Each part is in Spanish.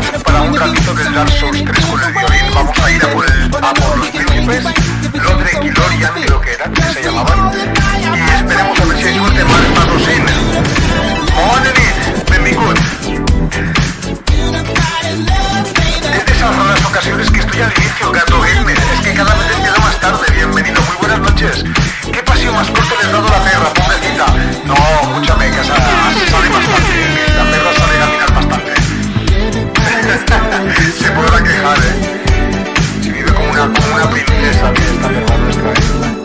para un ratito del Dark Souls 3 con el violín. Vamos a ir a por los príncipes, Lodrek y Lorian, creo que eran, que se llamaban. Y esperemos a ver si hay suerte más patrocin. Bona nit, benvingut. Es de esas raras ocasiones que estoy al inicio, Gato Gamer. Es que cada vez empiezo más tarde. Bienvenido, muy buenas noches. ¿Qué pasión más corto les ha dado la perra, pobrecita? No, escúchame, que sale bastante. La perra sale a caminar bastante. Se podrá quejar, Si vive como una princesa que esta perra nuestra.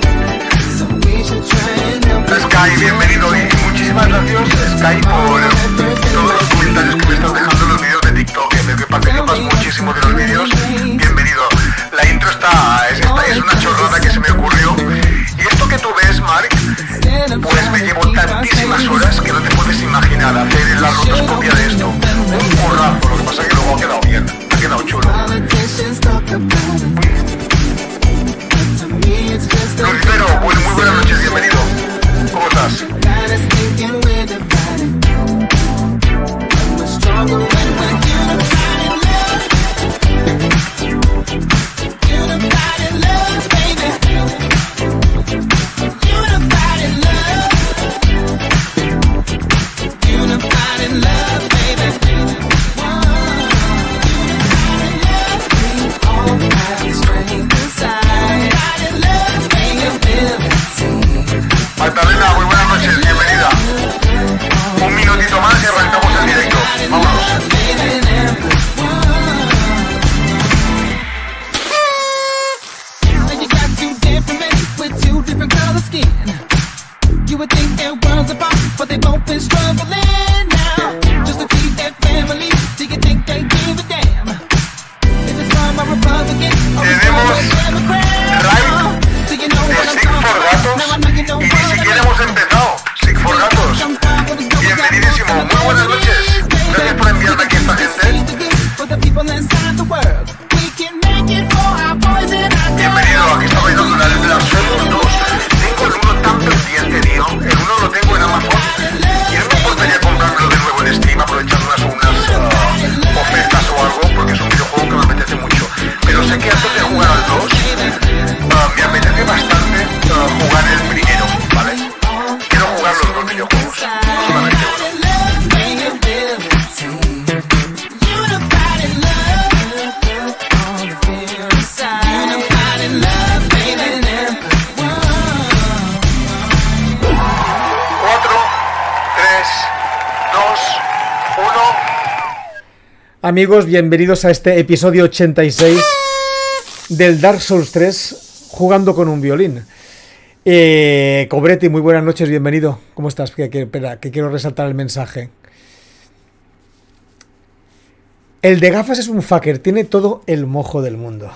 Sky, bienvenido y muchísimas gracias, Sky, por todos los comentarios que me estás dejando en los vídeos de TikTok. Veo que participas muchísimo de los vídeos. Bienvenido. La intro es una chorrada que se me ocurrió. Y esto que tú ves, Mark, pues me llevo tantísimas horas que no te puedes imaginar hacer la rotoscopia de esto. Un porrazo, lo que pasa es que luego ha quedado bien, ha quedado chulo. Lucero, muy buenas noches, bienvenido. ¿Cómo estás? Magdalena, muy buenas noches, bienvenida. Un minutito más y arrancamos el directo. Vámonos. Tenemos de Sick for Gatos y ni siquiera hemos empezado. Sick for Gatos, bienvenidísimo, muy buenas noches. Gracias por enviarme aquí a esta gente. Bienvenido, aquí está bailando el Dark Souls 2. Tengo el 1 tan pendiente, tío. El 1 lo tengo en Amazon y no me importaría comprármelo de nuevo en Steam, aprovechando unas ofertas o algo, porque es un videojuego que me apetece mucho. Pero sé que antes de jugar al 2, me apetece bastante jugar el primero, ¿vale? Quiero jugar los dos videojuegos, no solamente uno. Amigos, bienvenidos a este episodio 86 del Dark Souls 3 jugando con un violín. Cobretti, muy buenas noches, bienvenido. ¿Cómo estás? Espera, que quiero resaltar el mensaje. El de gafas es un fucker, tiene todo el mojo del mundo.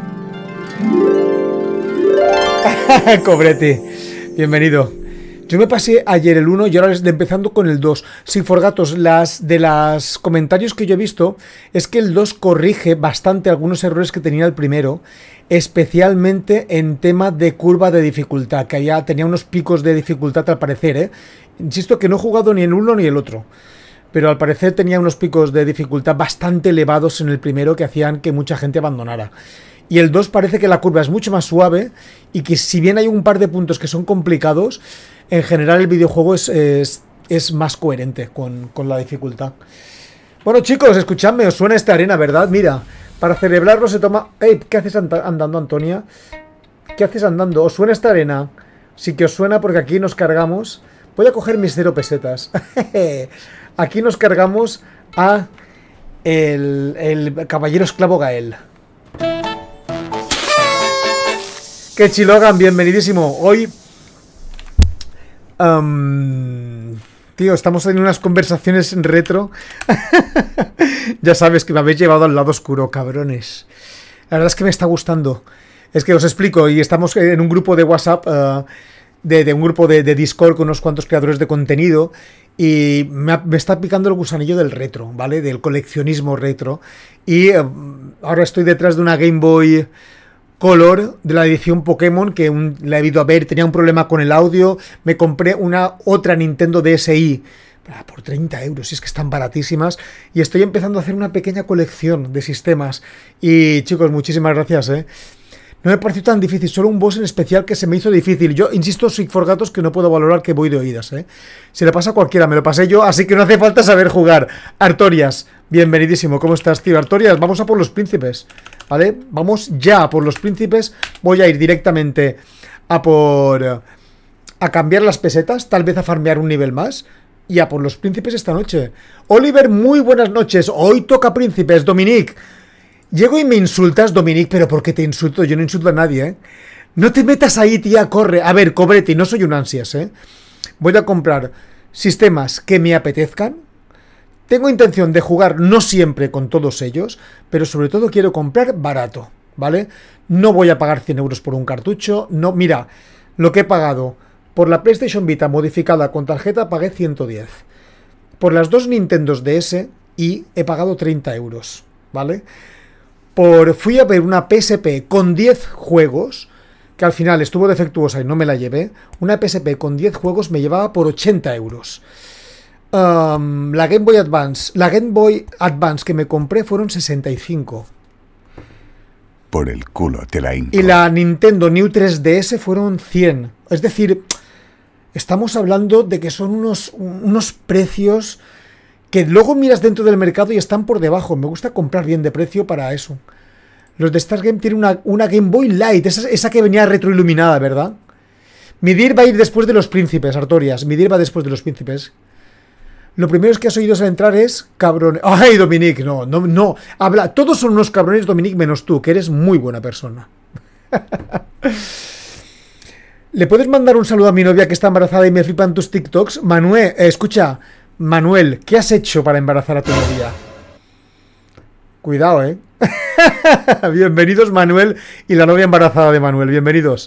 Cobretti, bienvenido. Yo me pasé ayer el 1 y ahora empezando con el 2. Sin forgatos, de los comentarios que yo he visto es que el 2 corrige bastante algunos errores que tenía el primero, especialmente en tema de curva de dificultad, que tenía unos picos de dificultad al parecer, Insisto que no he jugado ni el uno ni el otro, pero al parecer tenía unos picos de dificultad bastante elevados en el primero que hacían que mucha gente abandonara. Y el 2 parece que la curva es mucho más suave y que si bien hay un par de puntos que son complicados, en general el videojuego es más coherente con la dificultad. Bueno, chicos, escuchadme, os suena esta arena, ¿verdad? Mira, para celebrarlo se toma... ¡Ey! ¿Qué haces andando, Antonia? ¿Qué haces andando? ¿Os suena esta arena? Sí que os suena porque aquí nos cargamos... Voy a coger mis 0 pesetas. Aquí nos cargamos a el caballero esclavo Gael. Que Chilogan, bienvenidísimo. Hoy... tío, estamos teniendo unas conversaciones en retro. Ya sabes que me habéis llevado al lado oscuro, cabrones. La verdad es que me está gustando. Es que os explico, y estamos en un grupo de WhatsApp, de un grupo de Discord con unos cuantos creadores de contenido, y me está picando el gusanillo del retro, ¿vale? Del coleccionismo retro. Y ahora estoy detrás de una Game Boy Color de la edición Pokémon, que la he ido a ver, tenía un problema con el audio, me compré otra Nintendo DSi por 30 euros, si es que están baratísimas. Y estoy empezando a hacer una pequeña colección de sistemas. Y chicos, muchísimas gracias, No me pareció tan difícil, solo un boss en especial que se me hizo difícil. Yo insisto, Sigforgatos, que no puedo valorar que voy de oídas, Se le pasa a cualquiera, me lo pasé yo, así que no hace falta saber jugar. Artorias, bienvenidísimo, ¿cómo estás, tío? Artorias, vamos a por los príncipes, ¿vale? Vamos ya a por los príncipes. Voy a ir directamente a cambiar las pesetas, tal vez a farmear un nivel más. Y a por los príncipes esta noche. Oliver, muy buenas noches. Hoy toca príncipes, Dominic. Llego y me insultas, Dominic, pero ¿por qué te insulto? Yo no insulto a nadie, No te metas ahí, tía, corre. A ver, Cobretti, no soy un ansias, Voy a comprar sistemas que me apetezcan. Tengo intención de jugar no siempre con todos ellos, pero sobre todo quiero comprar barato, ¿vale? No voy a pagar 100 euros por un cartucho. No, mira, lo que he pagado por la PlayStation Vita modificada con tarjeta pagué 110. Por las dos Nintendos DS y he pagado 30 euros, ¿vale? Fui a ver una PSP con 10 juegos, que al final estuvo defectuosa y no me la llevé. Una PSP con 10 juegos me llevaba por 80 euros. La Game Boy Advance que me compré fueron 65. Por el culo te la hinco. Y la Nintendo New 3DS fueron 100. Es decir, estamos hablando de que son unos precios que luego miras dentro del mercado y están por debajo. Me gusta comprar bien de precio para eso. Los de Star Game tienen una Game Boy Light, esa que venía retroiluminada, ¿verdad? Midir va a ir después de los príncipes, Artorias. Midir va después de los príncipes. Lo primero que has oído al entrar es cabrón. ¡Ay, Dominic! No. Habla. Todos son unos cabrones, Dominic, menos tú, que eres muy buena persona. ¿Le puedes mandar un saludo a mi novia que está embarazada y me flipan tus TikToks? Manuel, escucha, Manuel, ¿qué has hecho para embarazar a tu novia? Cuidado, Bienvenidos, Manuel y la novia embarazada de Manuel. Bienvenidos.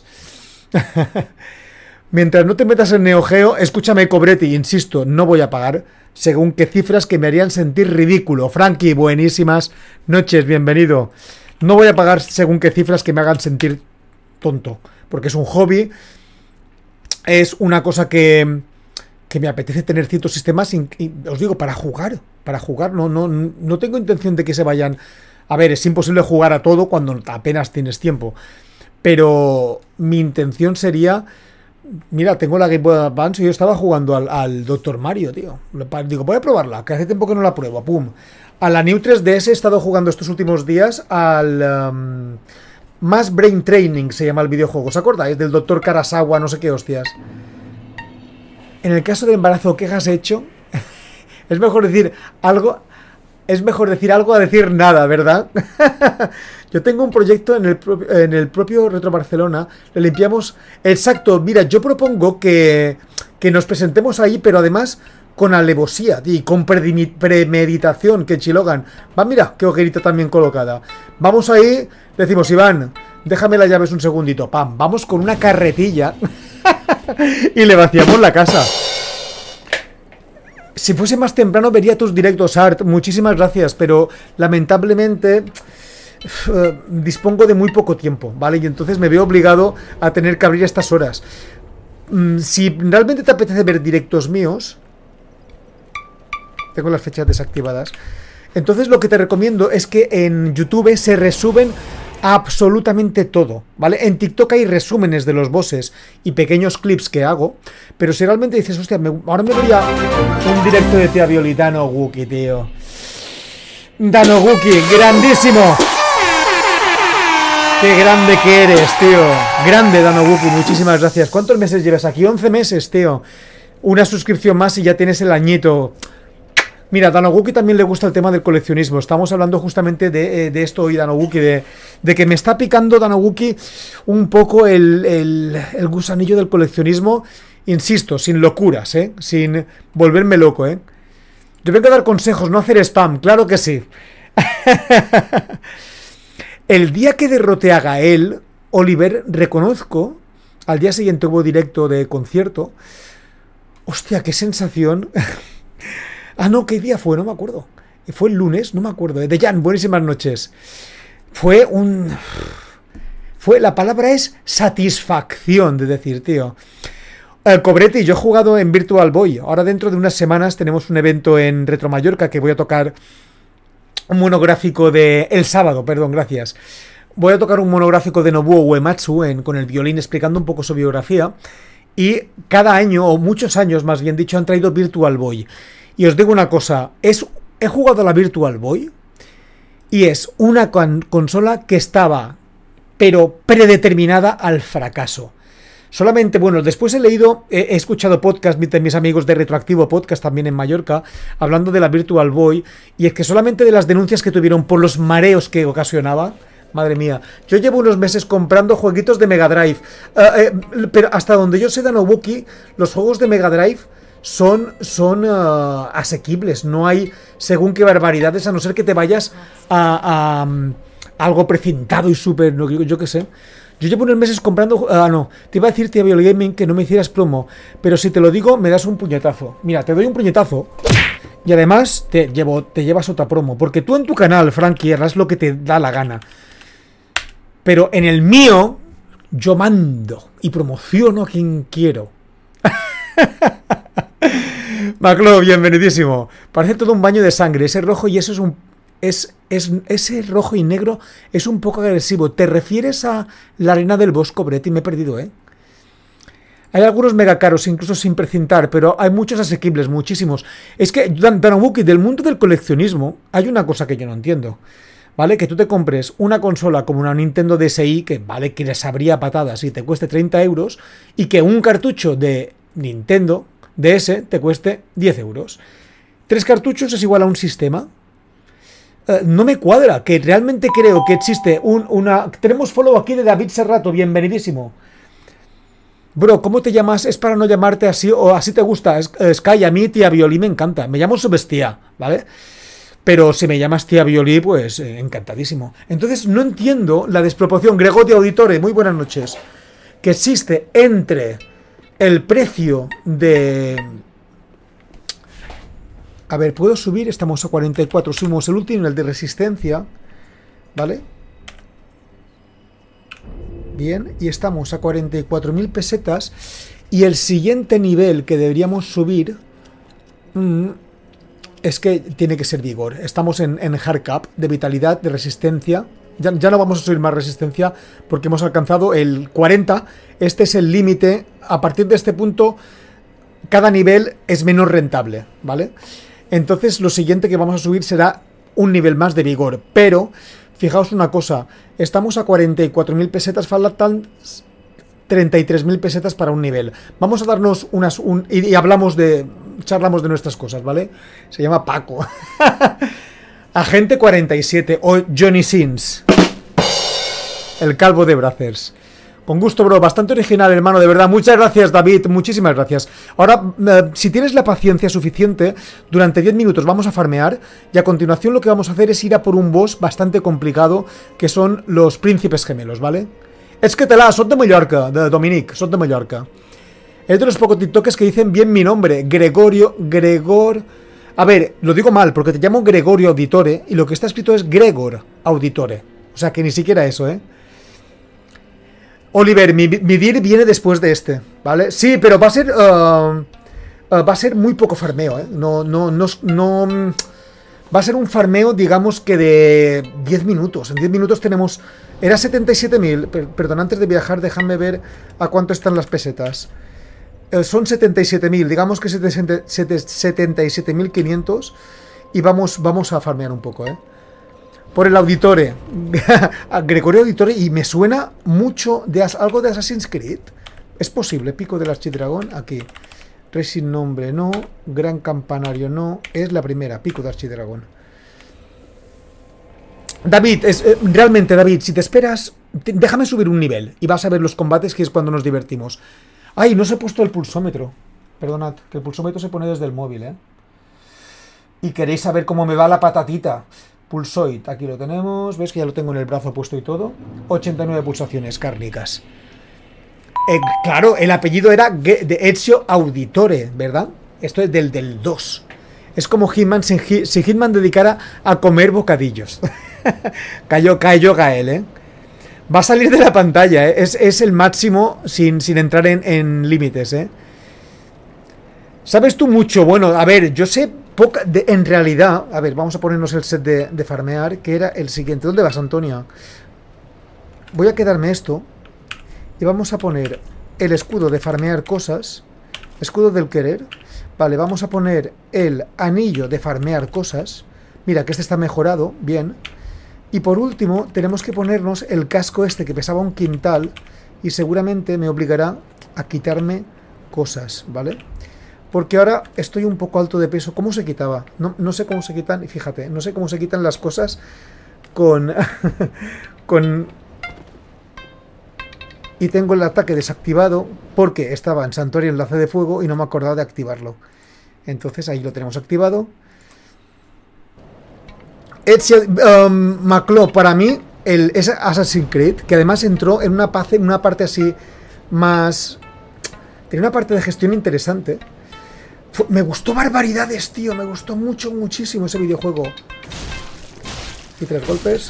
Mientras no te metas en Neo Geo, escúchame, Cobretti, insisto, no voy a pagar según qué cifras que me harían sentir ridículo. Frankie, buenísimas noches, bienvenido. No voy a pagar según qué cifras que me hagan sentir tonto, porque es un hobby, es una cosa que me apetece tener ciertos sistemas y os digo, para jugar, no tengo intención de que se vayan. A ver, es imposible jugar a todo cuando apenas tienes tiempo, pero mi intención sería... Mira, tengo la Game Boy Advance y yo estaba jugando al Dr. Mario, tío. Digo, voy a probarla, que hace tiempo que no la pruebo, pum. A la New 3DS he estado jugando estos últimos días al... Más Brain Training se llama el videojuego, ¿os acordáis? Del Dr. Karasawa, no sé qué hostias. En el caso del embarazo, ¿qué has hecho? Es mejor decir algo... Es mejor decir algo a decir nada, ¿verdad? Yo tengo un proyecto en el propio Retro Barcelona. Le limpiamos... Exacto, mira, yo propongo que nos presentemos ahí, pero además con alevosía y con premeditación, que Chilogan. Va, mira, qué hoguerita también colocada. Vamos ahí, decimos, Iván, déjame las llaves un segundito. Pam, vamos con una carretilla y le vaciamos la casa. Si fuese más temprano vería tus directos, Art. Muchísimas gracias, pero lamentablemente dispongo de muy poco tiempo, ¿vale? Y entonces me veo obligado a tener que abrir a estas horas. Si realmente te apetece ver directos míos... Tengo las fechas desactivadas. Entonces lo que te recomiendo es que en YouTube se resuben absolutamente todo, ¿vale? En TikTok hay resúmenes de los bosses y pequeños clips que hago, pero si realmente dices, hostia, ahora me voy a un directo de Tía Violi, Dano Wookie, tío. Dano Wookie, grandísimo. Qué grande que eres, tío. Grande, Dano Wookie, muchísimas gracias. ¿Cuántos meses llevas aquí? 11 meses, tío. Una suscripción más y ya tienes el añito. Mira, Danoguki también le gusta el tema del coleccionismo. Estamos hablando justamente de esto hoy, Danoguki, de que me está picando, Danoguki, un poco el gusanillo del coleccionismo. Insisto, sin locuras, sin volverme loco, Yo vengo a dar consejos, no hacer spam, claro que sí. El día que derroté a Gael, Oliver, reconozco, al día siguiente hubo directo de concierto. Hostia, qué sensación. Ah, no, ¿qué día fue? No me acuerdo. ¿Fue el lunes? No me acuerdo. De Jan, buenísimas noches. La palabra es satisfacción de decir, tío. Cobretti, yo he jugado en Virtual Boy. Ahora dentro de unas semanas tenemos un evento en Retro Mallorca que voy a tocar un monográfico de... El sábado, perdón, gracias. Voy a tocar un monográfico de Nobuo Uematsu con el violín explicando un poco su biografía. Y cada año, o muchos años más bien dicho, han traído Virtual Boy. Y os digo una cosa, he jugado a la Virtual Boy y es una consola que estaba, pero predeterminada al fracaso. Solamente, bueno, después he escuchado podcast de mis amigos de Retroactivo Podcast también en Mallorca, hablando de la Virtual Boy, y es que solamente de las denuncias que tuvieron por los mareos que ocasionaba, madre mía, yo llevo unos meses comprando jueguitos de Mega Drive, pero hasta donde yo sé, Danobuki, los juegos de Mega Drive son asequibles, no hay según qué barbaridades, a no ser que te vayas a algo precintado y súper, no, yo qué sé. Yo llevo unos meses comprando... no, te iba a decir, tía Gaming, que no me hicieras promo, pero si te lo digo, me das un puñetazo. Mira, te doy un puñetazo y además te llevas otra promo, porque tú en tu canal, Frankie, harás lo que te da la gana. Pero en el mío, yo mando y promociono a quien quiero. Maclo, bienvenidísimo. Parece todo un baño de sangre. Ese rojo y eso es un... ese rojo y negro es un poco agresivo. ¿Te refieres a la arena del bosco, Brett? Y me he perdido, ¿eh? Hay algunos mega caros, incluso sin precintar, pero hay muchos asequibles, muchísimos. Es que, Danobuki, del mundo del coleccionismo, hay una cosa que yo no entiendo. ¿Vale? Que tú te compres una consola como una Nintendo DSi, que vale que les sabría patadas y te cueste 30 euros, y que un cartucho de Nintendo DS te cueste 10 euros. 3 cartuchos es igual a un sistema. No me cuadra, que realmente creo que existe una... Tenemos follow aquí de David Serrato, bienvenidísimo. Bro, ¿cómo te llamas? Es para no llamarte así, o así te gusta. Sky, a mí tía Violí me encanta. Me llamo Subestia, ¿vale? Pero si me llamas tía Violí, pues encantadísimo. Entonces no entiendo la desproporción, Gregorio Auditore, muy buenas noches, que existe entre el precio de... A ver, ¿puedo subir? Estamos a 44. Subimos el último, el de resistencia. ¿Vale? Bien, y estamos a 44.000 pesetas. Y el siguiente nivel que deberíamos subir... es que tiene que ser vigor. Estamos en hard cap, de vitalidad, de resistencia. Ya no vamos a subir más resistencia porque hemos alcanzado el 40. Este es el límite. A partir de este punto, cada nivel es menos rentable, ¿vale? Entonces lo siguiente que vamos a subir será un nivel más de vigor. Pero, fijaos una cosa, estamos a 44.000 pesetas, faltan 33.000 pesetas para un nivel. Vamos a darnos y charlamos de nuestras cosas, ¿vale? Se llama Paco. Agente 47 o Johnny Sins. El calvo de Brazers. Con gusto, bro. Bastante original, hermano, de verdad. Muchas gracias, David. Muchísimas gracias. Ahora, si tienes la paciencia suficiente, durante 10 minutos vamos a farmear. Y a continuación lo que vamos a hacer es ir a por un boss bastante complicado, que son los príncipes gemelos, ¿vale? Es que son de Mallorca, de Dominic, son de Mallorca. Es de los pocos TikTokers que dicen bien mi nombre. Gregor... A ver, lo digo mal, porque te llamo Gregorio Auditore, y lo que está escrito es Gregor Auditore. O sea, que ni siquiera eso, ¿eh? Oliver, mi dir viene después de este, ¿vale? Sí, pero va a ser muy poco farmeo, ¿eh? No... Va a ser un farmeo, digamos que de 10 minutos. En 10 minutos tenemos... Era 77.000. Perdón, antes de viajar, déjame ver a cuánto están las pesetas. Son 77.000, digamos que 77.500. Y vamos a farmear un poco, ¿eh? Por el Auditore. Gregorio Auditore. Y me suena mucho de algo de Assassin's Creed. Es posible. Pico del Archidragón. Aquí. Rey sin nombre, no. Gran campanario, no. Es la primera. Pico de Archidragón. David, realmente, David, si te esperas, déjame subir un nivel. Y vas a ver los combates, que es cuando nos divertimos. Ay, no se ha puesto el pulsómetro. Perdonad, que el pulsómetro se pone desde el móvil, ¿eh? Y queréis saber cómo me va la patatita. Pulsoid, aquí lo tenemos. ¿Ves que ya lo tengo en el brazo puesto y todo? 89 pulsaciones cárnicas. Claro, el apellido era de Ezio Auditore, ¿verdad? Esto es del 2. Es como Hitman si Hitman dedicara a comer bocadillos. Cayó Gael, ¿eh? Va a salir de la pantalla, ¿eh? Es el máximo sin entrar en límites, ¿eh? ¿Sabes tú mucho? Bueno, a ver, yo sé poca... en realidad, a ver, vamos a ponernos el set de farmear, que era el siguiente. ¿Dónde vas, Antonia? Voy a quedarme esto. Y vamos a poner el escudo de farmear cosas. Escudo del querer. Vale, vamos a poner el anillo de farmear cosas. Mira, que este está mejorado, bien. Y por último, tenemos que ponernos el casco este que pesaba un quintal. Y seguramente me obligará a quitarme cosas, ¿vale? Porque ahora estoy un poco alto de peso. ¿Cómo se quitaba? No sé cómo se quitan. Y fíjate, no sé cómo se quitan las cosas con... con... Y tengo el ataque desactivado porque estaba en Santuario Enlace de Fuego y no me acordaba de activarlo. Entonces ahí lo tenemos activado. Ezio Maclo, para mí, es Assassin's Creed, que además entró en una parte así más... Tiene una parte de gestión interesante. Me gustó barbaridades, tío. Me gustó muchísimo ese videojuego. Y 3 golpes.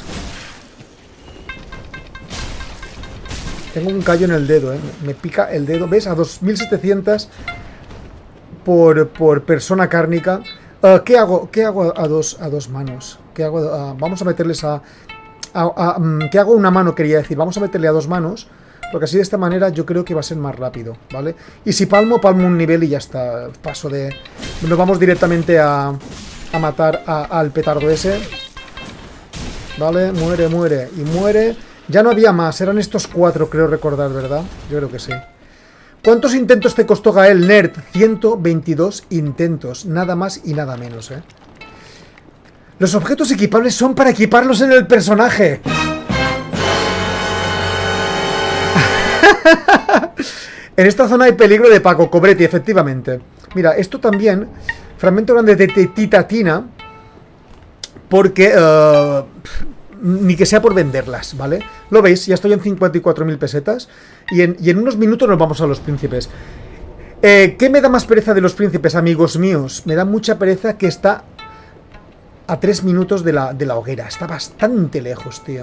Tengo un callo en el dedo, me pica el dedo. ¿Ves? A 2700 por persona cárnica. ¿Qué hago a dos manos? ¿Qué hago? Vamos a meterles ¿qué hago una mano? Quería decir. Vamos a meterle a 2 manos. Porque así de esta manera yo creo que va a ser más rápido, ¿vale? Y si palmo un nivel y ya está. Paso de... Nos vamos directamente a matar al petardo ese. Vale, muere. Y muere. Ya no había más, eran estos 4, creo recordar, ¿verdad? Yo creo que sí. ¿Cuántos intentos te costó Gael, nerd? 122 intentos, nada más y nada menos, ¿eh? Los objetos equipables son para equiparlos en el personaje. En esta zona hay peligro de Paco Cobretti, efectivamente. Mira, esto también, fragmento grande de titatina, porque... ni que sea por venderlas, ¿vale? Lo veis, ya estoy en 54.000 pesetas y en unos minutos nos vamos a los príncipes. ¿Qué me da más pereza de los príncipes, amigos míos? Me da mucha pereza que está a 3 minutos de la hoguera. Está bastante lejos, tío.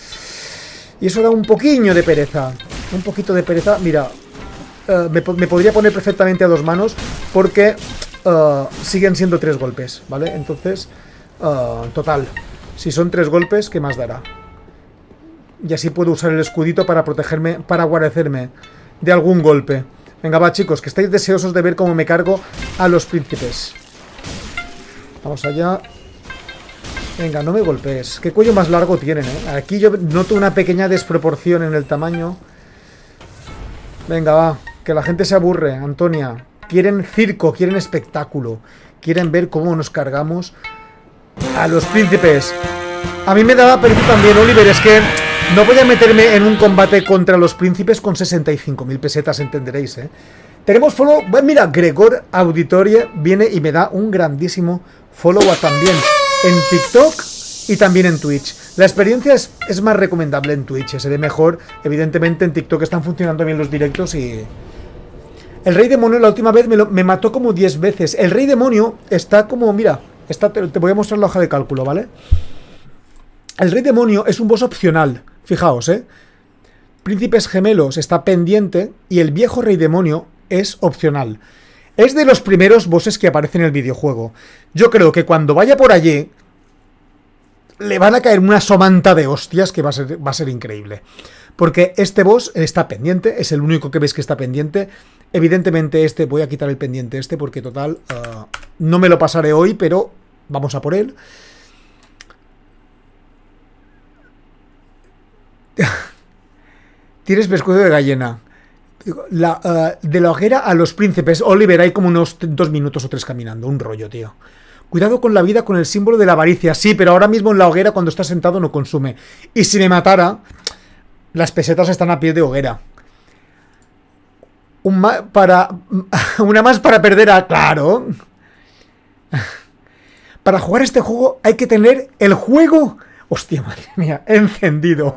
Y eso da un poquillo de pereza. Un poquito de pereza. Mira, me podría poner perfectamente a 2 manos porque siguen siendo 3 golpes, ¿vale? Entonces, total... Si son 3 golpes, ¿qué más dará? Y así puedo usar el escudito para protegerme, para guarecerme de algún golpe. Venga, va, chicos, que estáis deseosos de ver cómo me cargo a los príncipes. Vamos allá. Venga, no me golpees. Qué cuello más largo tienen, ¿eh? Aquí yo noto una pequeña desproporción en el tamaño. Venga, va. Que la gente se aburre, Antonia. Quieren circo, quieren espectáculo. Quieren ver cómo nos cargamos a los príncipes. A mí me daba pereza también, Oliver, es que no voy a meterme en un combate contra los príncipes con 65.000 pesetas, entenderéis, ¿eh? Tenemos follow... Bueno, mira, Gregor Auditorie viene y me da un grandísimo follow también en TikTok y también en Twitch. La experiencia es más recomendable en Twitch, se ve mejor. Evidentemente en TikTok están funcionando bien los directos y... El Rey Demonio la última vez me mató como 10 veces. El Rey Demonio está como, mira... te voy a mostrar la hoja de cálculo, ¿vale? El Rey Demonio es un boss opcional. Fijaos, ¿eh? Príncipes Gemelos está pendiente y el viejo Rey Demonio es opcional. Es de los primeros bosses que aparecen en el videojuego. Yo creo que cuando vaya por allí le van a caer una somanta de hostias que va a ser increíble. Porque este boss está pendiente, es el único que veis que está pendiente. Evidentemente voy a quitar el pendiente porque total, no me lo pasaré hoy, pero vamos a por él. Tienes pescuezo de gallina. De la hoguera a los príncipes, Oliver, hay como unos 2 minutos o 3 caminando, un rollo, tío. Cuidado con la vida, con el símbolo de la avaricia. Sí, pero ahora mismo en la hoguera cuando está sentado no consume. Y si me matara, las pesetas están a pie de hoguera. Una más para perder a... Claro. Para jugar este juego hay que tener el juego... Hostia, madre mía, encendido.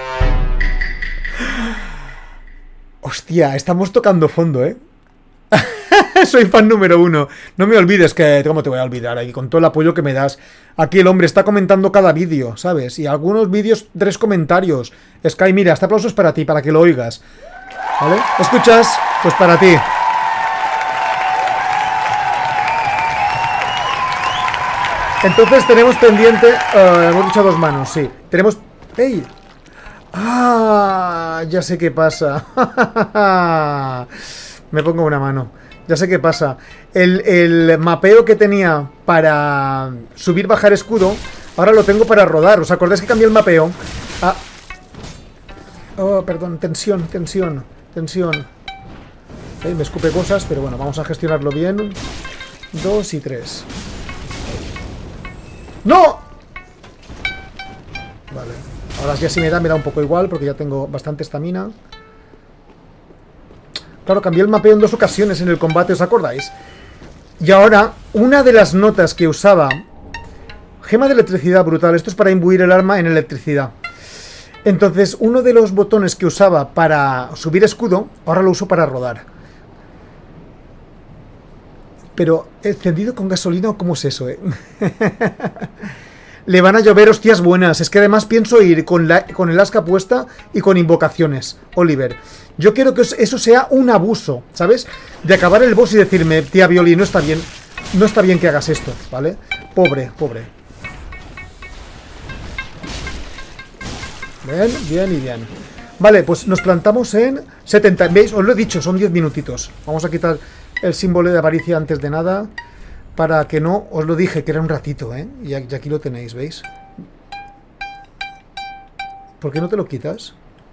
Hostia, estamos tocando fondo, ¿eh? Soy fan número 1. No me olvides que... ¿Cómo te voy a olvidar? Aquí con todo el apoyo que me das. Aquí el hombre está comentando cada vídeo, ¿sabes? Y algunos vídeos, 3 comentarios. Sky, mira, este aplauso es para ti, para que lo oigas. ¿Vale? ¿Escuchas? Pues para ti. Entonces tenemos pendiente... hemos dicho a 2 manos, sí. Tenemos... ¡Ey! ¡Ah! Ya sé qué pasa. Me pongo una mano. Ya sé qué pasa. El mapeo que tenía para subir, bajar escudo, ahora lo tengo para rodar. ¿Os acordáis que cambié el mapeo? Ah. Oh, perdón. Tensión. Me escupe cosas, pero bueno, vamos a gestionarlo bien. 2 y 3. ¡No! Vale. Ahora ya si me da un poco igual, porque ya tengo bastante estamina. Claro, cambié el mapeo en 2 ocasiones en el combate, ¿os acordáis? Y ahora, una de las notas que usaba... Gema de electricidad brutal. Esto es para imbuir el arma en electricidad. Entonces, uno de los botones que usaba para subir escudo, ahora lo uso para rodar. Pero, ¿encendido con gasolina o cómo es eso, Le van a llover hostias buenas. Es que además pienso ir con el asca puesta y con invocaciones, Oliver. Yo quiero que eso sea un abuso, ¿sabes? De acabar el boss y decirme, tía Violi, no está bien. No está bien que hagas esto, ¿vale? Pobre. Bien. Vale, pues nos plantamos en 70. ¿Veis? Os lo he dicho, son 10 minutitos. Vamos a quitar el símbolo de avaricia antes de nada. Para que no, os lo dije, que era un ratito, ¿eh? Y aquí lo tenéis, ¿veis? ¿Por qué no te lo quitas?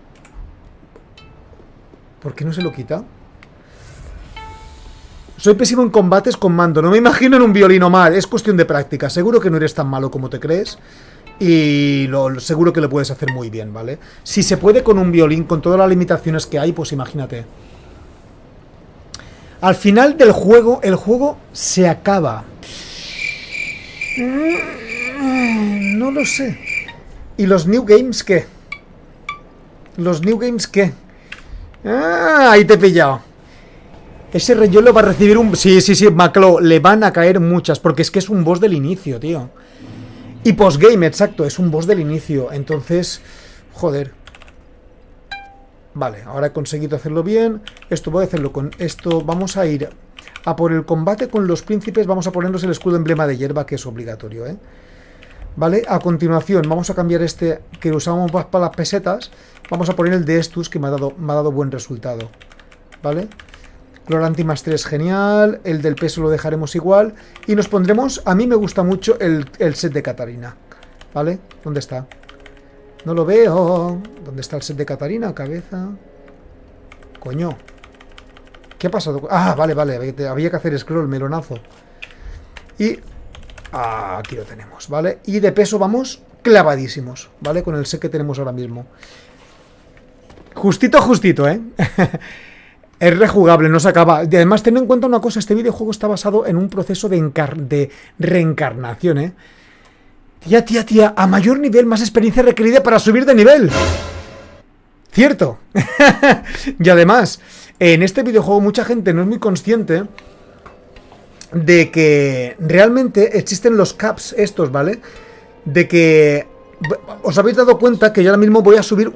¿Por qué no se lo quita? Soy pésimo en combates con mando. No me imagino en un violino mal. Es cuestión de práctica. Seguro que no eres tan malo como te crees. Y seguro que lo puedes hacer muy bien, ¿vale? Si se puede con un violín, con todas las limitaciones que hay, pues imagínate. Al final del juego, el juego se acaba. No lo sé. ¿Y los New Games qué? ¿Los New Games qué? Ah, ahí te he pillado. Ese reyuelo va a recibir un... Sí, Maclo, le van a caer muchas. Porque es que es un boss del inicio, tío. Y postgame, exacto, es un boss del inicio. Entonces, joder. Vale, ahora he conseguido hacerlo bien. Esto voy a hacerlo con esto. Vamos a ir a por el combate con los príncipes. Vamos a ponernos el escudo emblema de hierba, que es obligatorio, ¿eh? Vale, a continuación vamos a cambiar este que usamos para las pesetas. Vamos a poner el de Estus, que me ha dado buen resultado. Vale. Cloranti más 3, genial. El del peso lo dejaremos igual. Y nos pondremos, a mí me gusta mucho el set de Catarina. ¿Vale? ¿Dónde está? No lo veo. ¿Dónde está el set de Catarina? Cabeza. Coño. ¿Qué ha pasado? Ah, vale. Había que hacer scroll, melonazo. Y... ah, aquí lo tenemos, ¿vale? Y de peso vamos clavadísimos, ¿vale? Con el set que tenemos ahora mismo. Justito, ¿eh? Es rejugable, no se acaba. Y además, ten en cuenta una cosa. Este videojuego está basado en un proceso de reencarnación, ¿eh? Tía, a mayor nivel, más experiencia requerida para subir de nivel. Cierto. Y además, en este videojuego mucha gente no es muy consciente de que realmente existen los caps estos, ¿vale? De que... ¿os habéis dado cuenta que yo ahora mismo voy a subir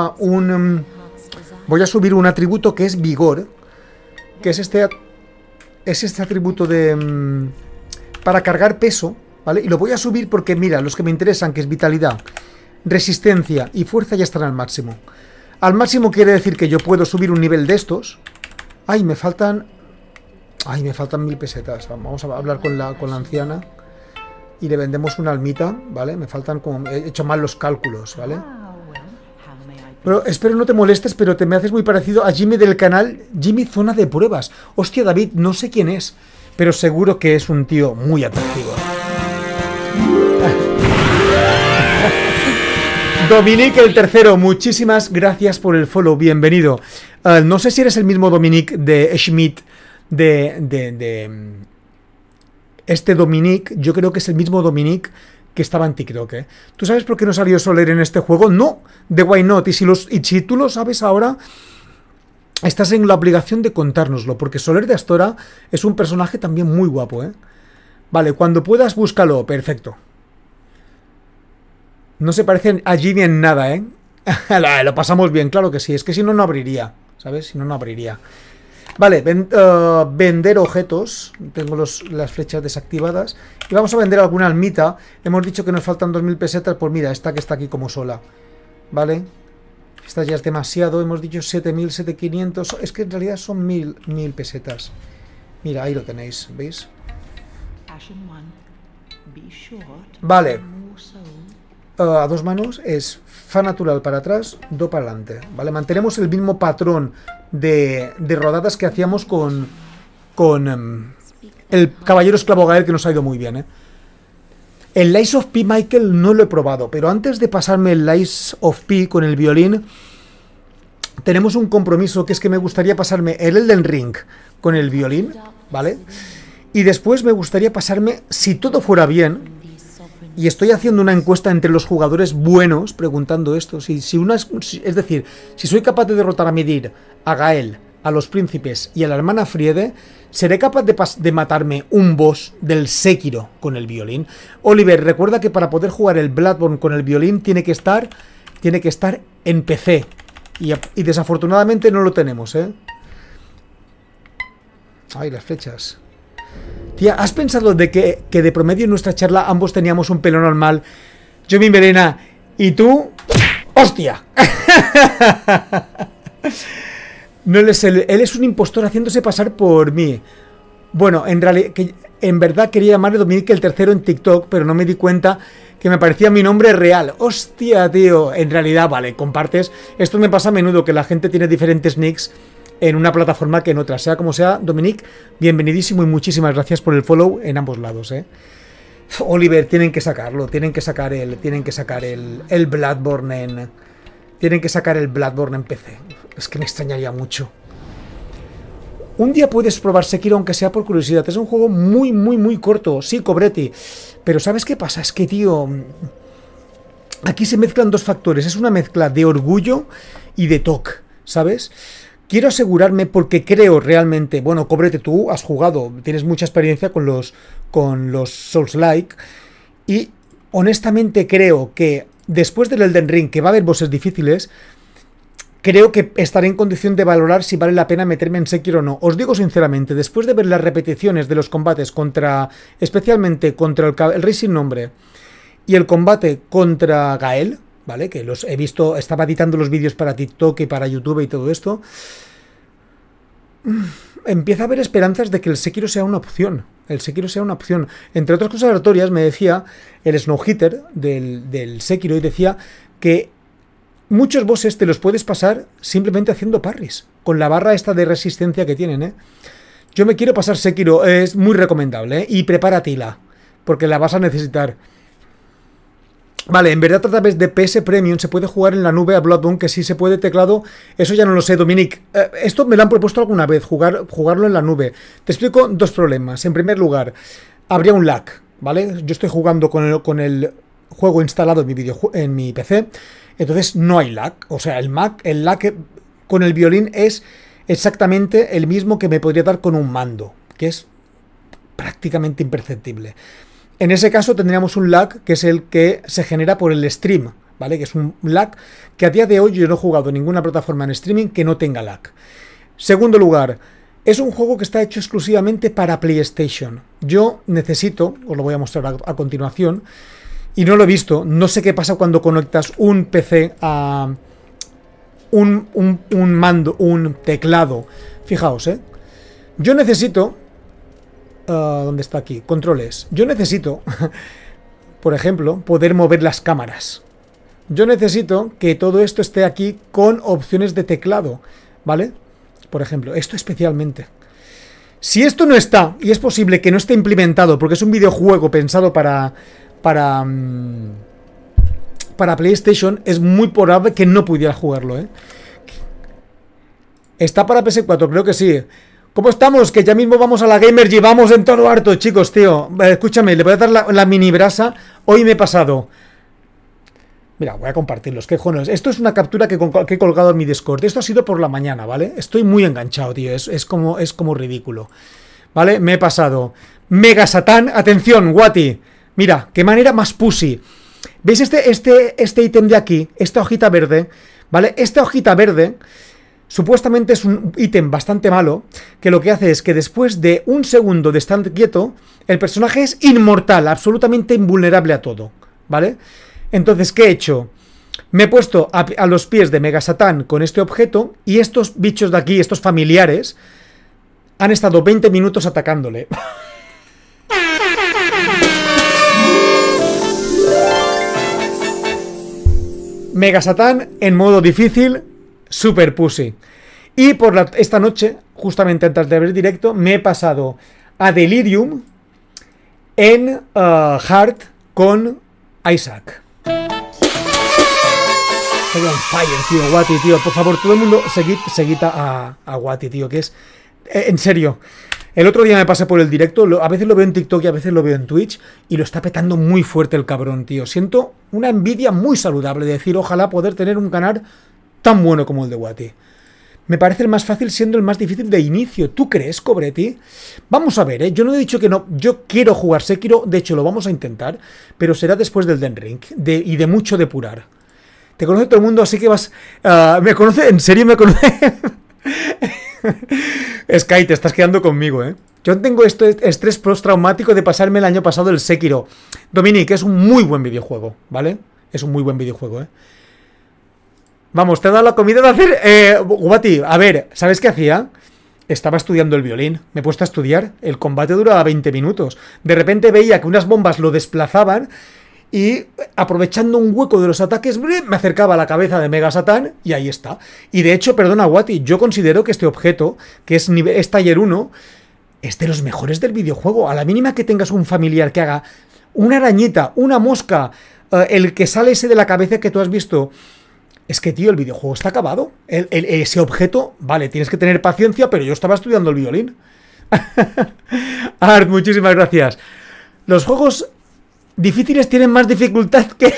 un atributo que es vigor? Que es este atributo de... para cargar peso, ¿vale? Y lo voy a subir porque, mira, los que me interesan, que es vitalidad, resistencia y fuerza, ya están al máximo. Al máximo quiere decir que yo puedo subir un nivel de estos. Ay, me faltan 1000 pesetas. Vamos a hablar con la anciana y le vendemos una almita, ¿vale? Me faltan como... he hecho mal los cálculos, ¿vale? Pero espero no te molestes, pero me haces muy parecido a Jimmy del canal Jimmy Zona de Pruebas. Hostia, David, no sé quién es, pero seguro que es un tío muy atractivo. Dominique el tercero, muchísimas gracias por el follow, bienvenido. No sé si eres el mismo Dominique de Schmidt, este Dominique, yo creo que es el mismo Dominique que estaba en TikTok, ¿eh? ¿Tú sabes por qué no salió Soler en este juego? No, de Why Not. Y si tú lo sabes ahora, estás en la obligación de contárnoslo, porque Soler de Astora es un personaje también muy guapo, ¿eh? Vale, cuando puedas, búscalo. Perfecto. No se parecen a Jimmy en nada, ¿eh? Lo pasamos bien, claro que sí. Es que si no, no abriría, ¿sabes? Si no, no abriría. Vale, vender objetos. Tengo las flechas desactivadas. Y vamos a vender alguna almita. Hemos dicho que nos faltan 2000 pesetas. Pues mira, esta que está aquí como sola. Vale. Esta ya es demasiado. Hemos dicho 7000, 7500. Es que en realidad son 1000 pesetas. Mira, ahí lo tenéis. ¿Veis? Vale. A dos manos es fa natural para atrás, do para adelante. Vale, mantenemos el mismo patrón de rodadas que hacíamos con el caballero esclavo Gael, que nos ha ido muy bien, ¿eh? El Lies of P, Michael, no lo he probado, pero antes de pasarme el Lies of P con el violín, tenemos un compromiso, que es que me gustaría pasarme el Elden Ring con el violín, ¿vale? Y después me gustaría pasarme, si todo fuera bien, y estoy haciendo una encuesta entre los jugadores buenos, preguntando esto, es decir, si soy capaz de derrotar a Midir, a Gael, a los príncipes y a la hermana Friede, ¿seré capaz de matarme un boss del Sekiro con el violín? Oliver, recuerda que para poder jugar el Bloodborne con el violín tiene que estar en PC. Y desafortunadamente no lo tenemos, ¿eh? Ay, las flechas. Tía, ¿has pensado de que de promedio en nuestra charla ambos teníamos un pelo normal? Yo mi melena y tú... ¡Hostia! No, él es un impostor haciéndose pasar por mí. Bueno, en verdad quería llamarle Dominique el tercero en TikTok, pero no me di cuenta que me parecía mi nombre real. ¡Hostia, tío! En realidad, vale, compartes. Esto me pasa a menudo, que la gente tiene diferentes nicks en una plataforma que en otra. Sea como sea, Dominique, bienvenidísimo y muchísimas gracias por el follow en ambos lados, ¿eh? Oliver, tienen que sacarlo, tienen que sacar el Bloodborne en... Tienen que sacar el Bloodborne en PC. Es que me extrañaría mucho. Un día puedes probar Sekiro, aunque sea por curiosidad. Es un juego muy, muy, muy corto. Sí, Cobretti. Pero ¿sabes qué pasa? Es que, tío... Aquí se mezclan dos factores. Es una mezcla de orgullo y de toque, ¿sabes? Quiero asegurarme, porque creo realmente... Bueno, Cobrete, tú has jugado, tienes mucha experiencia con los Souls-like, y honestamente creo que después del Elden Ring, que va a haber bosses difíciles, creo que estaré en condición de valorar si vale la pena meterme en Sekiro o no. Os digo sinceramente, después de ver las repeticiones de los combates especialmente contra el rey sin nombre, y el combate contra Gael, ¿vale? Que los he visto, estaba editando los vídeos para TikTok y para YouTube y todo esto. Empieza a haber esperanzas de que el Sekiro sea una opción. El Sekiro sea una opción. Entre otras cosas aleatorias, me decía el Snow Hitter del Sekiro, y decía que muchos bosses te los puedes pasar simplemente haciendo parries, con la barra esta de resistencia que tienen, ¿eh? Yo me quiero pasar Sekiro, es muy recomendable, ¿eh? Y prepáratela, porque la vas a necesitar. Vale, en verdad a través de PS Premium se puede jugar en la nube a Bloodborne, que sí se puede teclado, eso ya no lo sé, Dominic. Esto me lo han propuesto alguna vez, jugarlo en la nube. Te explico dos problemas. En primer lugar, habría un lag, ¿vale? Yo estoy jugando con el juego instalado en mi PC, entonces no hay lag. O sea, el lag con el violín es exactamente el mismo que me podría dar con un mando, que es prácticamente imperceptible. En ese caso tendríamos un lag, que es el que se genera por el stream, ¿vale? Que es un lag que a día de hoy yo no he jugado en ninguna plataforma en streaming que no tenga lag. Segundo lugar, es un juego que está hecho exclusivamente para PlayStation. Yo necesito, os lo voy a mostrar a continuación, y no lo he visto, no sé qué pasa cuando conectas un PC a un mando, un teclado. Fijaos, ¿eh? Yo necesito... ¿dónde está aquí? Controles. Yo necesito, por ejemplo, poder mover las cámaras. Yo necesito que todo esto esté aquí con opciones de teclado, ¿vale? Por ejemplo, esto especialmente. Si esto no está, y es posible que no esté implementado, porque es un videojuego pensado para PlayStation, es muy probable que no pudiera jugarlo, ¿eh? ¿Está para PS4? Creo que sí. ¿Cómo estamos? Que ya mismo vamos a la Gamer y vamos en todo harto, chicos, tío. Escúchame, le voy a dar la mini brasa. Hoy me he pasado. Mira, voy a compartirlos. ¿Qué jonos? Esto es una captura que he colgado en mi Discord. Esto ha sido por la mañana, ¿vale? Estoy muy enganchado, tío. Es como ridículo. ¿Vale? Me he pasado. Mega Satán. Atención, Guati. Mira, qué manera más pussy. ¿Veis este ítem de aquí? Esta hojita verde. ¿Vale? Esta hojita verde Supuestamente es un ítem bastante malo, que lo que hace es que después de un segundo de estar quieto, el personaje es inmortal, absolutamente invulnerable a todo, ¿vale? Entonces, ¿qué he hecho? Me he puesto a los pies de Mega Satán con este objeto, y estos bichos de aquí, estos familiares, han estado 20 minutos atacándole. Mega Satán en modo difícil, super pussy. Y por esta noche, justamente antes de abrir directo, me he pasado a Delirium en Hard con Isaac. Estoy on fire, tío, Guati, tío. Por favor, todo el mundo, seguid a Guati, tío, que es... en serio. El otro día me pasé por el directo, a veces lo veo en TikTok y a veces lo veo en Twitch, y lo está petando muy fuerte el cabrón, tío. Siento una envidia muy saludable de decir, ojalá poder tener un canal tan bueno como el de Guati. Me parece el más fácil siendo el más difícil de inicio. ¿Tú crees, Cobretti? Vamos a ver, ¿eh? Yo no he dicho que no. Yo quiero jugar Sekiro, de hecho lo vamos a intentar, pero será después del Den Ring y de mucho depurar. Te conoce todo el mundo, así que vas... ¿me conoce? ¿En serio me conoce? Sky, te estás quedando conmigo, ¿eh? Yo tengo estrés postraumático de pasarme el año pasado el Sekiro. Dominic, es un muy buen videojuego, ¿vale? Es un muy buen videojuego, ¿eh? Vamos, te he dado la comida de hacer... Guati, a ver, ¿sabes qué hacía? Estaba estudiando el violín. Me he puesto a estudiar. El combate duraba 20 minutos. De repente veía que unas bombas lo desplazaban y, aprovechando un hueco de los ataques, me acercaba a la cabeza de Mega Satán y ahí está. Y de hecho, perdona, Guati, yo considero que este objeto, que es Taller 1, es de los mejores del videojuego. A la mínima que tengas un familiar que haga una arañita, una mosca, el que sale ese de la cabeza que tú has visto... Es que, tío, el videojuego está acabado. Ese objeto, vale, tienes que tener paciencia, pero yo estaba estudiando el violín. Art, muchísimas gracias. Los juegos difíciles tienen más dificultad que...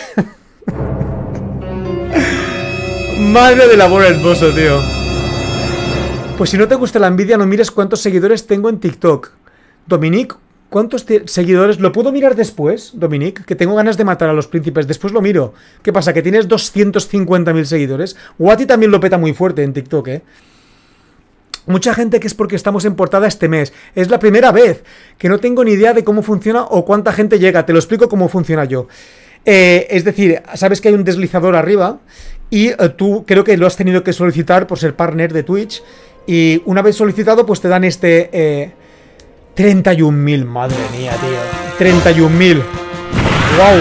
Madre del amor hermoso, tío. Pues si no te gusta la envidia, no mires cuántos seguidores tengo en TikTok. Dominic, ¿cuántos seguidores? ¿Lo puedo mirar después, Dominic? Que tengo ganas de matar a los príncipes. Después lo miro. ¿Qué pasa? ¿Que tienes 250.000 seguidores? Guati también lo peta muy fuerte en TikTok, ¿eh? Mucha gente que es porque estamos en portada este mes. Es la primera vez que no tengo ni idea de cómo funciona o cuánta gente llega. Te lo explico cómo funciona yo. Es decir, sabes que hay un deslizador arriba y tú creo que lo has tenido que solicitar por ser partner de Twitch. Y una vez solicitado, pues te dan este... 31.000, madre mía, tío. 31.000. ¡Wow!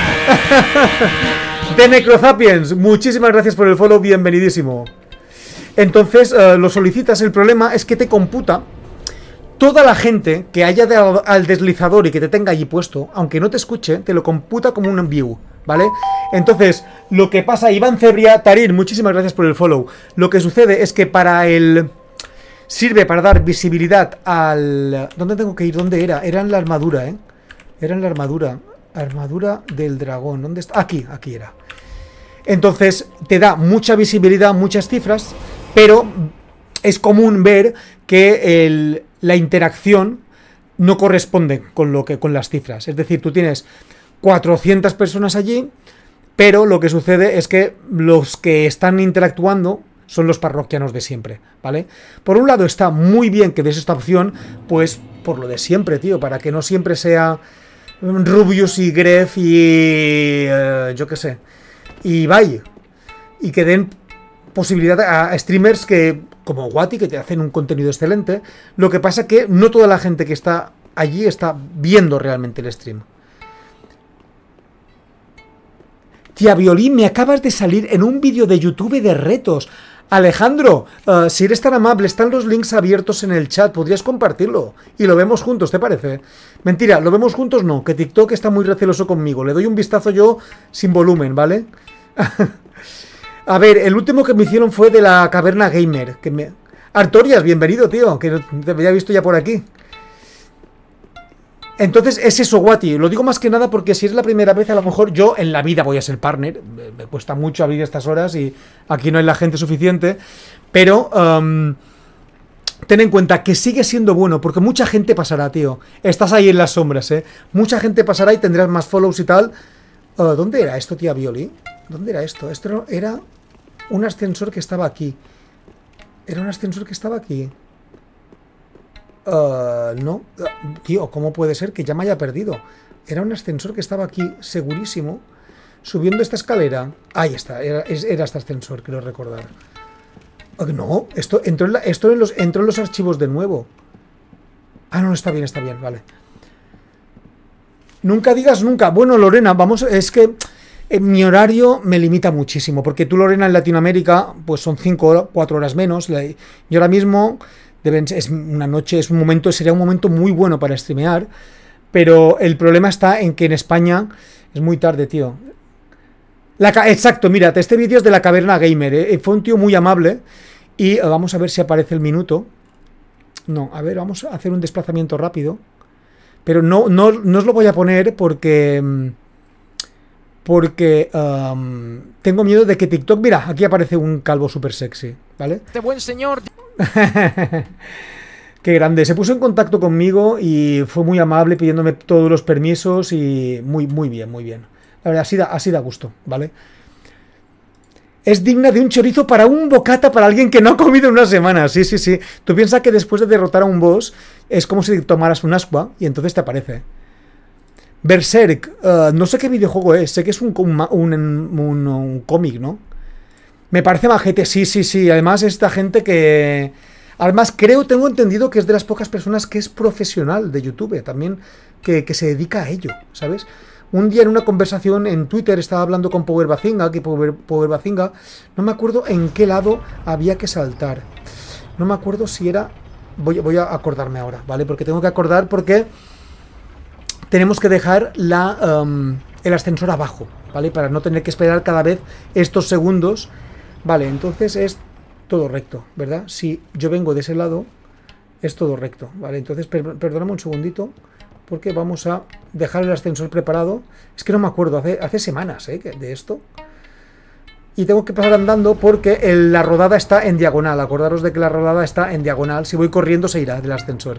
De Necrozapiens, muchísimas gracias por el follow, bienvenidísimo. Entonces, lo solicitas, el problema es que te computa toda la gente que haya dado al deslizador y que te tenga allí puesto, aunque no te escuche, te lo computa como un view, ¿vale? Entonces, lo que pasa, Iván Cebria, Tarir, muchísimas gracias por el follow. Lo que sucede es que para el... Sirve para dar visibilidad al... ¿Dónde tengo que ir? ¿Dónde era? Era en la armadura, ¿eh? Era en la armadura. Armadura del dragón. ¿Dónde está? Aquí era. Entonces, te da mucha visibilidad, muchas cifras, pero es común ver que la interacción no corresponde con las cifras. Es decir, tú tienes 400 personas allí, pero lo que sucede es que los que están interactuando son los parroquianos de siempre, ¿vale? Por un lado está muy bien que des esta opción, pues por lo de siempre, tío, para que no siempre sea Rubius y Gref y... yo qué sé, y Valle, y que den posibilidad a streamers que, como Guati, que te hacen un contenido excelente. Lo que pasa que no toda la gente que está allí está viendo realmente el stream. Tía Violín, me acabas de salir en un vídeo de YouTube de retos. Alejandro, si eres tan amable, están los links abiertos en el chat, podrías compartirlo y lo vemos juntos, ¿te parece? Mentira, lo vemos juntos no, que TikTok está muy receloso conmigo, le doy un vistazo yo sin volumen, ¿vale? A ver, el último que me hicieron fue de la Caverna Gamer, Artorias, bienvenido, tío, que te había visto ya por aquí. Entonces es eso, Guati, lo digo más que nada porque si es la primera vez, a lo mejor yo en la vida voy a ser partner, me cuesta mucho abrir estas horas y aquí no hay la gente suficiente, pero ten en cuenta que sigue siendo bueno porque mucha gente pasará, tío, estás ahí en las sombras, mucha gente pasará y tendrás más follows y tal. ¿Dónde era esto, tía Violi? ¿Dónde era esto? Esto era un ascensor que estaba aquí. ¿Era un ascensor que estaba aquí? No. Tío, ¿cómo puede ser que ya me haya perdido? Era un ascensor que estaba aquí, segurísimo. Subiendo esta escalera. Ahí está, era este ascensor, quiero recordar. No, esto entró en los archivos de nuevo. Ah, no, está bien, vale. Nunca digas nunca. Bueno, Lorena, vamos, es que mi horario me limita muchísimo, porque tú, Lorena, en Latinoamérica, pues son 4 horas menos. Yo ahora mismo, es una noche, sería un momento muy bueno para streamear, pero el problema está en que en España es muy tarde, tío. Exacto, mírate, este vídeo es de la Caverna Gamer, fue un tío muy amable, y vamos a ver si aparece el minuto. No, a ver, vamos a hacer un desplazamiento rápido. Pero no os lo voy a poner porque tengo miedo de que TikTok... Mira, aquí aparece un calvo súper sexy, ¿vale? Este buen señor. Qué grande. Se puso en contacto conmigo y fue muy amable pidiéndome todos los permisos y muy bien, muy bien. La verdad, así da gusto, ¿vale? Es digna de un chorizo para un bocata para alguien que no ha comido en una semana. Sí, sí, sí. Tú piensas que después de derrotar a un boss es como si tomaras un ascua y entonces te aparece. Berserk. No sé qué videojuego es. Sé que es un cómic, ¿no? Me parece majete. Sí, sí, sí. Además, esta gente que... Además, tengo entendido que es de las pocas personas que es profesional de YouTube. También que se dedica a ello, ¿sabes? Un día en una conversación en Twitter estaba hablando con Power Bazinga, que Power Bazinga, no me acuerdo en qué lado había que saltar. No me acuerdo si era... Voy a acordarme ahora, ¿vale? Porque tengo que acordar porque tenemos que dejar el ascensor abajo, ¿vale? Para no tener que esperar cada vez estos segundos. Vale, entonces es todo recto, ¿verdad? Si yo vengo de ese lado, es todo recto, ¿vale? Entonces, perdóname un segundito, porque vamos a dejar el ascensor preparado. Es que no me acuerdo, hace semanas de esto. Y tengo que pasar andando porque la rodada está en diagonal. Acordaros de que la rodada está en diagonal. Si voy corriendo se irá del ascensor.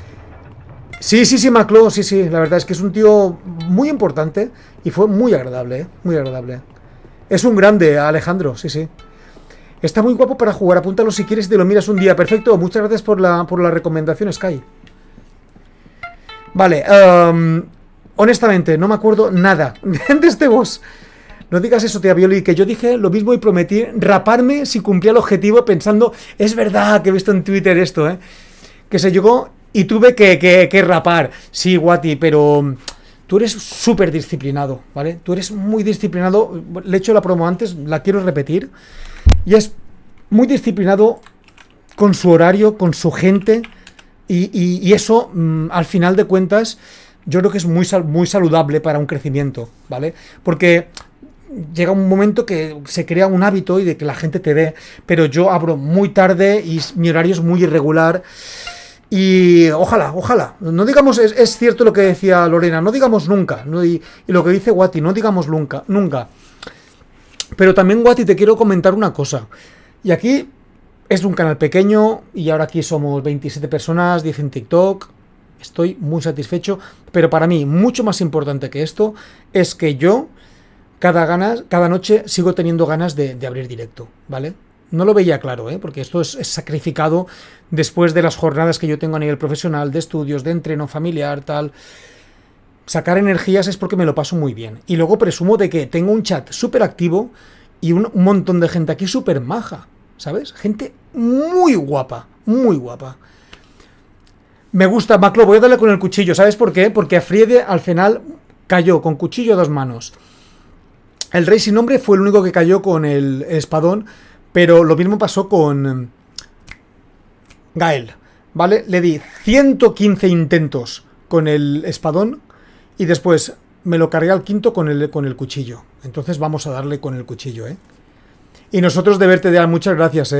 Sí, Maclo, sí. La verdad es que es un tío muy importante y fue muy agradable, muy agradable. Es un grande, Alejandro, sí. Está muy guapo para jugar. Apúntalo si quieres y te lo miras un día. Perfecto, muchas gracias por la recomendación, Sky. Vale, honestamente, no me acuerdo nada de este boss. No digas eso, tía Violi, que yo dije lo mismo y prometí raparme si cumplía el objetivo pensando, es verdad que he visto en Twitter esto, que se llegó y tuve que rapar. Sí, Guati, pero tú eres súper disciplinado, ¿vale? Tú eres muy disciplinado, le he hecho la promo antes, la quiero repetir, y es muy disciplinado con su horario, con su gente. Y eso, al final de cuentas, yo creo que es muy saludable para un crecimiento, ¿vale? Porque llega un momento que se crea un hábito y de que la gente te ve, pero yo abro muy tarde y mi horario es muy irregular. Y ojalá, no digamos, es cierto lo que decía Lorena, no digamos nunca, ¿no? Y lo que dice Guati, no digamos nunca. Pero también, Guati, te quiero comentar una cosa. Y aquí... Es un canal pequeño y ahora aquí somos 27 personas, 10 en TikTok. Estoy muy satisfecho, pero para mí mucho más importante que esto es que yo cada noche sigo teniendo ganas de abrir directo, ¿vale? No lo veía claro, porque esto es sacrificado después de las jornadas que yo tengo a nivel profesional, de estudios, de entreno familiar, tal. Sacar energías es porque me lo paso muy bien. Y luego presumo de que tengo un chat súper activo y un montón de gente aquí súper maja. ¿Sabes? Gente muy guapa, muy guapa. Me gusta, Maclo, voy a darle con el cuchillo. ¿Sabes por qué? Porque a Friede al final cayó con cuchillo a 2 manos. El rey sin nombre fue el único que cayó con el espadón, pero lo mismo pasó con Gael, ¿vale? Le di 115 intentos con el espadón y después me lo cargué al quinto con el cuchillo. Entonces vamos a darle con el cuchillo, Y nosotros de verte dar muchas gracias,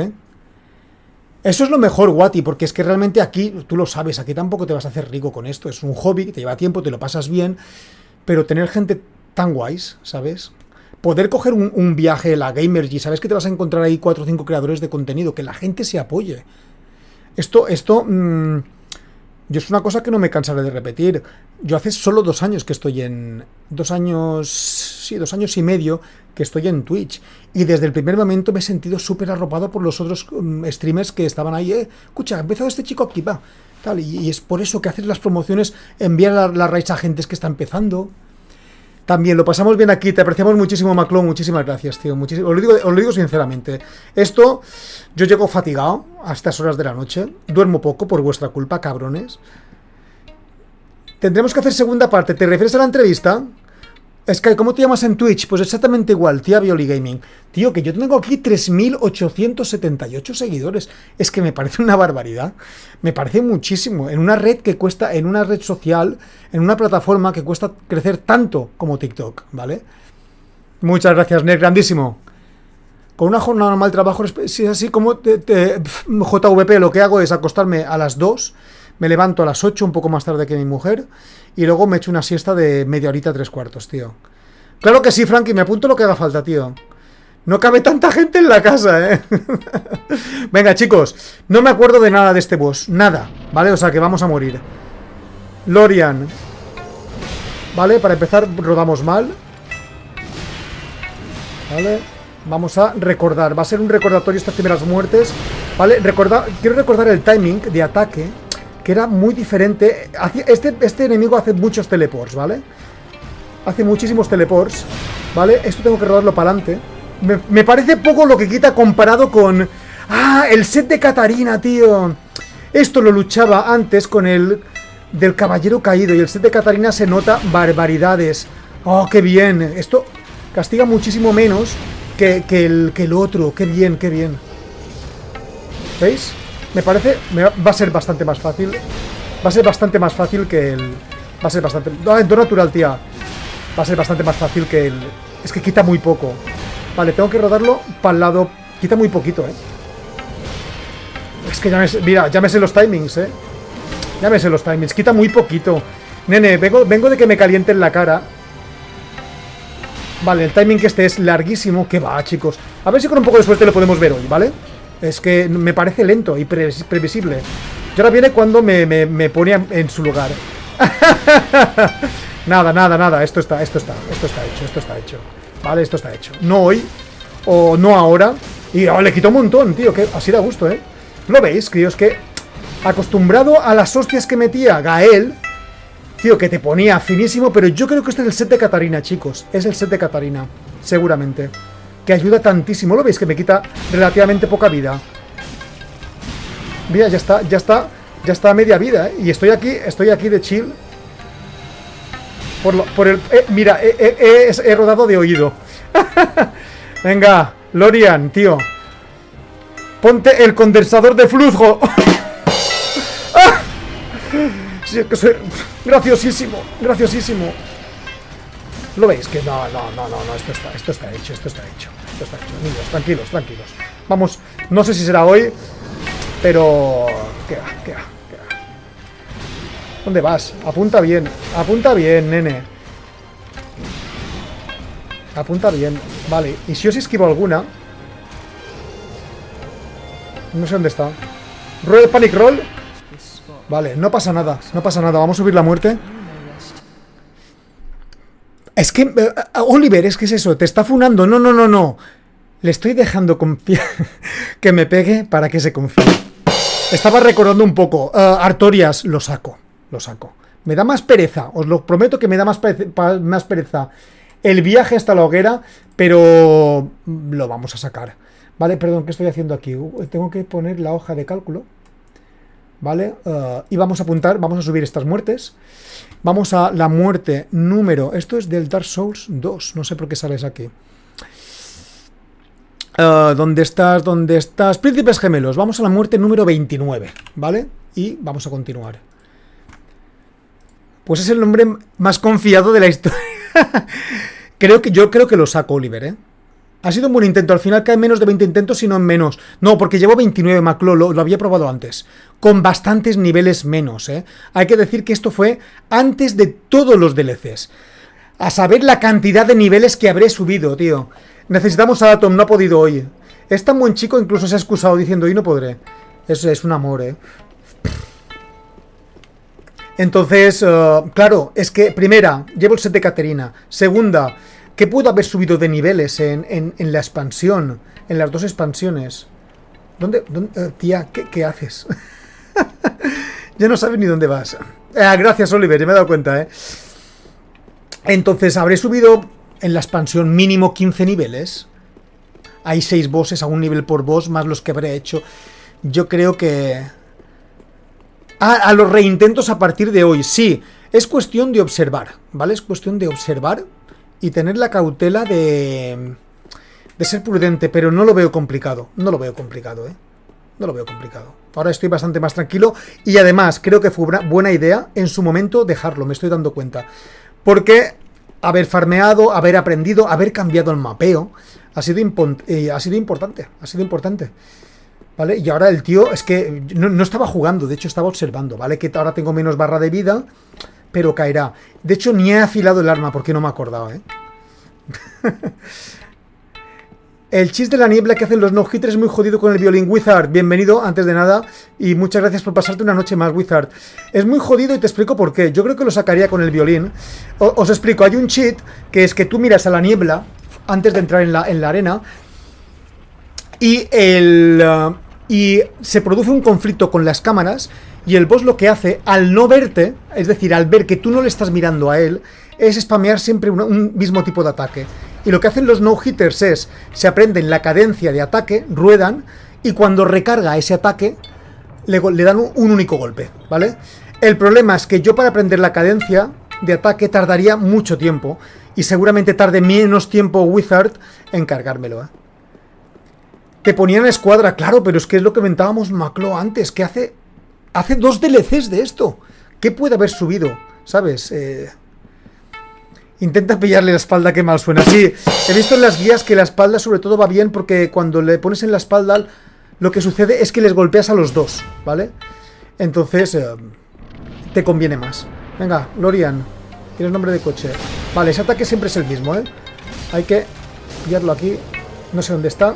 Eso es lo mejor, Guati, porque es que realmente aquí, tú lo sabes, aquí tampoco te vas a hacer rico con esto. Es un hobby que te lleva tiempo, te lo pasas bien, pero tener gente tan guays, ¿sabes? Poder coger un viaje, la Gamergy, sabes que te vas a encontrar ahí 4 o 5 creadores de contenido, que la gente se apoye. Esto Yo es una cosa que no me cansaré de repetir. Yo hace solo 2 años que estoy en... 2 años... Sí, 2 años y medio que estoy en Twitch. Y desde el primer momento me he sentido súper arropado por los otros streamers que estaban ahí. Escucha, ha empezado este chico aquí, va. Tal, y es por eso que haces las promociones, enviar las raids a gente que está empezando. También lo pasamos bien aquí, te apreciamos muchísimo, Maclón, muchísimas gracias, tío. Os lo digo sinceramente. Esto, yo llego fatigado a estas horas de la noche, duermo poco por vuestra culpa, cabrones. Tendremos que hacer segunda parte. ¿Te refieres a la entrevista? Sky, ¿cómo te llamas en Twitch? Pues exactamente igual, tía Violi Gaming. Tío, que yo tengo aquí 3.878 seguidores. Es que me parece una barbaridad. Me parece muchísimo. En una red que cuesta, en una red social, en una plataforma que cuesta crecer tanto como TikTok, ¿vale? Muchas gracias, Ned, grandísimo. Con una jornada normal de trabajo, si es así como JVP, lo que hago es acostarme a las 2, me levanto a las 8, un poco más tarde que mi mujer, y luego me echo una siesta de media horita, 3/4, tío. Claro que sí, Frankie, me apunto lo que haga falta, tío. No cabe tanta gente en la casa, ¿eh? Venga, chicos, no me acuerdo de nada de este boss, nada, ¿vale? O sea, que vamos a morir. Lorian. Vale, para empezar, rodamos mal. Vale, vamos a recordar. Va a ser un recordatorio estas primeras muertes. Vale, quiero recordar el timing de ataque, que era muy diferente. Este enemigo hace muchos teleports, ¿vale? Hace muchísimos teleports, ¿vale? Esto tengo que rodarlo para adelante. Me parece poco lo que quita comparado con... ¡Ah! El set de Katarina, tío. Esto lo luchaba antes con el... del caballero caído. Y el set de Katarina se nota barbaridades. ¡Oh, qué bien! Esto castiga muchísimo menos que el otro. ¡Qué bien, qué bien! ¿Veis? Me parece... va a ser bastante más fácil. Va a ser bastante más fácil que el... Va a ser bastante... ¡Ah, en natural, tía! Va a ser bastante más fácil que el... Es que quita muy poco. Vale, tengo que rodarlo para el lado... Quita muy poquito, ¿eh? Es que ya me... Mira, ya me sé los timings, ¿eh? Ya me sé los timings. Quita muy poquito. Nene, vengo de que me calienten la cara. Vale, el timing este es larguísimo. ¿Qué va, chicos? A ver si con un poco de suerte lo podemos ver hoy, ¿vale? Es que me parece lento y previsible. Y ahora viene cuando me pone en su lugar. Nada. Esto está hecho. Vale, esto está hecho. No hoy, o no ahora. Y le quito un montón, tío, que así da gusto, ¿eh? ¿Lo veis, críos? Que acostumbrado a las hostias que metía Gael, tío, que te ponía finísimo. Pero yo creo que este es el set de Katarina, chicos. Es el set de Katarina, seguramente. Que ayuda tantísimo. ¿Lo veis? Que me quita relativamente poca vida. Mira, ya está a media vida, ¿eh? Y estoy aquí de chill. Mira, he rodado de oído. Venga, Lorian, tío. Ponte el condensador de flujo. Sí, es que soy graciosísimo. ¿Lo veis? Que no, esto está hecho. Niños, tranquilos. Vamos, no sé si será hoy, pero... ¿Qué va? ¿Dónde vas? Apunta bien, nene. Apunta bien. Vale, y si os esquivo alguna... No sé dónde está. Panic roll. Vale, no pasa nada. Vamos a subir la muerte. Es que... Oliver, es que es eso. Te está funando. No. Le estoy dejando confiar. Que me pegue para que se confíe. Estaba recordando un poco. Artorias, lo saco. Me da más pereza. Os lo prometo que me da más pereza el viaje hasta la hoguera. Pero lo vamos a sacar. Vale, perdón, ¿qué estoy haciendo aquí? Tengo que poner la hoja de cálculo. Vale, y vamos a apuntar, vamos a subir estas muertes. Vamos a la muerte número... Esto es del Dark Souls 2, no sé por qué sales aquí. ¿Dónde estás? Príncipes gemelos, vamos a la muerte número 29, ¿vale? Y vamos a continuar. Pues es el nombre más confiado de la historia. Yo creo que lo saco, Oliver, ¿eh? Ha sido un buen intento, al final cae menos de 20 intentos, sino en menos. No, porque llevo 29, Maclo, lo había probado antes. Con bastantes niveles menos, ¿eh? Hay que decir que esto fue antes de todos los DLCs. A saber la cantidad de niveles que habré subido, tío. Necesitamos a Atom, no ha podido hoy. Es tan buen chico, incluso se ha excusado diciendo, hoy no podré. Eso es un amor, ¿eh? Entonces, claro, es que primera, llevo el set de Caterina. Segunda, ¿qué puedo haber subido de niveles en la expansión? En las dos expansiones. ¿Dónde tía, ¿qué haces? Ya no sabes ni dónde vas. Gracias, Oliver, ya me he dado cuenta, ¿eh? Entonces, habré subido en la expansión mínimo 15 niveles. Hay 6 bosses a un nivel por boss, más los que habré hecho. Yo creo que... a los reintentos a partir de hoy, sí. Es cuestión de observar, ¿vale? Es cuestión de observar y tener la cautela de ser prudente, pero no lo veo complicado. No lo veo complicado, ¿eh? No lo veo complicado. Ahora estoy bastante más tranquilo y además creo que fue una buena idea en su momento dejarlo, me estoy dando cuenta. Porque haber farmeado, haber aprendido, haber cambiado el mapeo ha sido importante, ha sido importante. ¿Vale? Y ahora el tío, es que no estaba jugando, de hecho estaba observando, ¿vale? Que ahora tengo menos barra de vida, pero caerá. De hecho ni he afilado el arma porque no me acordaba, ¿eh? El chis de la niebla que hacen los no-hitters es muy jodido con el violín. Wizard, bienvenido, antes de nada, y muchas gracias por pasarte una noche más, Wizard. Es muy jodido y te explico por qué. Yo creo que lo sacaría con el violín. Os explico, hay un cheat que es que tú miras a la niebla antes de entrar en la arena y se produce un conflicto con las cámaras y el boss lo que hace, al no verte, es decir, al ver que tú no le estás mirando a él, es spamear siempre un mismo tipo de ataque. Y lo que hacen los no-hitters es, se aprenden la cadencia de ataque, ruedan, y cuando recarga ese ataque, le dan un único golpe, ¿vale? El problema es que yo para aprender la cadencia de ataque tardaría mucho tiempo, y seguramente tarde menos tiempo Wizard en cargármelo, ¿eh? Te ponían escuadra, claro, pero es que es lo que comentábamos Maclo antes, que hace 2 DLCs de esto. ¿Qué puede haber subido? ¿Sabes? Intenta pillarle la espalda, que mal suena. Sí, he visto en las guías que la espalda sobre todo va bien porque cuando le pones en la espalda lo que sucede es que les golpeas a los dos, ¿vale? Entonces te conviene más. Venga, Lorian, tienes nombre de coche. Vale, ese ataque siempre es el mismo, ¿eh? Hay que pillarlo aquí. No sé dónde está.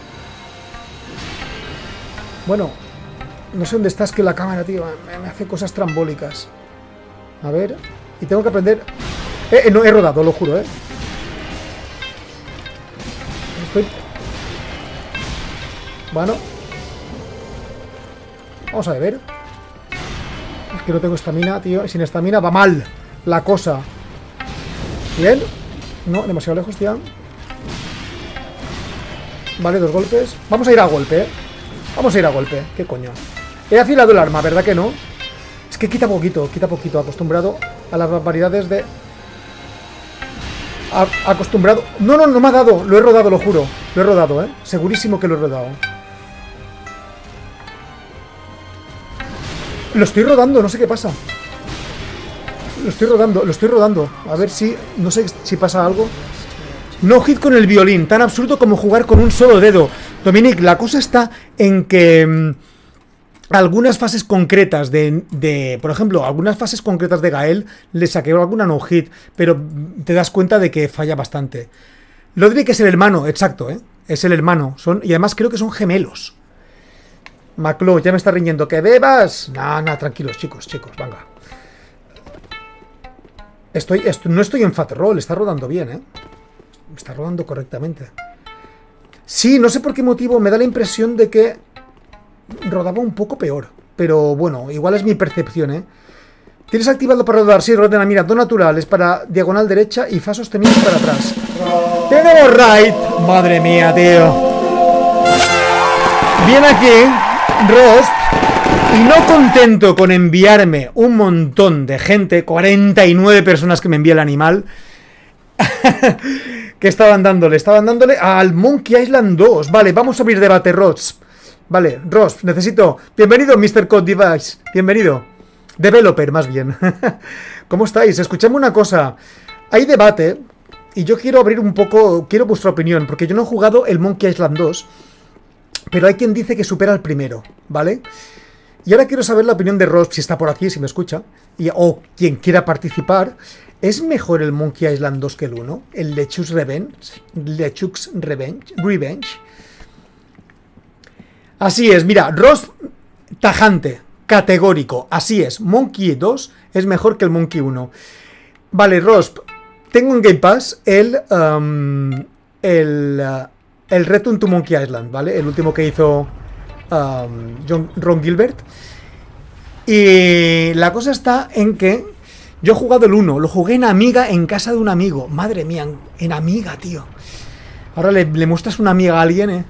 Bueno, no sé dónde está, es que la cámara, tío, me hace cosas trambólicas. A ver, y tengo que aprender... no, he rodado, lo juro, ¿eh? Bueno. Vamos a ver. Es que no tengo estamina, tío. Sin estamina va mal la cosa. Bien. No, demasiado lejos, tío. Vale, 2 golpes. Vamos a ir a golpe, ¿eh? Vamos a ir a golpe. ¿Qué coño? He afilado el arma, ¿verdad que no? Es que quita poquito, acostumbrado a las barbaridades de... acostumbrado... No me ha dado, lo he rodado, lo juro. Lo he rodado, ¿eh? Segurísimo que lo he rodado. Lo estoy rodando, no sé qué pasa. Lo estoy rodando. A ver si... no sé si pasa algo. No hit con el violín, tan absurdo como jugar con un solo dedo. Dominic, la cosa está en que... algunas fases concretas por ejemplo, algunas fases concretas de Gael le saqué alguna no hit, pero te das cuenta de que falla bastante. Lodric es el hermano, exacto, ¿eh? Es el hermano, y además creo que son gemelos. Maclo, ya me está riñendo. ¿Que bebas? No, tranquilos, chicos, venga. No estoy en fat roll, está rodando bien, ¿eh? Está rodando correctamente. Sí, no sé por qué motivo, me da la impresión de que rodaba un poco peor, pero bueno, igual es mi percepción, ¿eh? Tienes activado para rodar, sí, rodena, mira, do natural es para diagonal derecha y fa sostenido para atrás. ¡Tenemos right! Madre mía, tío. Viene aquí Rost y no contento con enviarme un montón de gente, 49 personas que me envía el animal, que estaban dándole al Monkey Island 2. Vale, vamos a abrir debate, Rost. Vale, Ross, necesito... Bienvenido, Mr. Code Device. Bienvenido. Developer, más bien. ¿Cómo estáis? Escuchadme una cosa. Hay debate y yo quiero abrir un poco... Quiero vuestra opinión, porque yo no he jugado el Monkey Island 2, pero hay quien dice que supera el primero, ¿vale? Y ahora quiero saber la opinión de Ross, si está por aquí, si me escucha, o quien quiera participar. ¿Es mejor el Monkey Island 2 que el 1? ¿El LeChuck's Revenge? Así es, mira, Ross tajante, categórico. Así es, Monkey 2 es mejor que el Monkey 1. Vale, Rosp, tengo en Game Pass el Return to Monkey Island, ¿vale? El último que hizo Ron Gilbert. Y la cosa está en que yo he jugado el 1, lo jugué en Amiga en casa de un amigo. Madre mía, en Amiga, tío. Ahora le muestras una Amiga a alguien,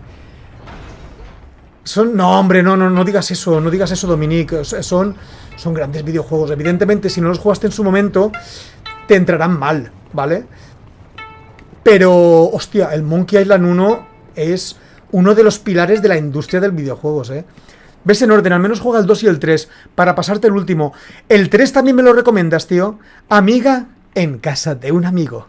No, hombre, no digas eso, Dominique. Son grandes videojuegos. Evidentemente, si no los jugaste en su momento, te entrarán mal, ¿vale? Pero, hostia, el Monkey Island 1 es uno de los pilares de la industria del videojuegos, Ves en orden, al menos juega el 2 y el 3 para pasarte el último. El 3 también me lo recomiendas, tío. Amiga en casa de un amigo.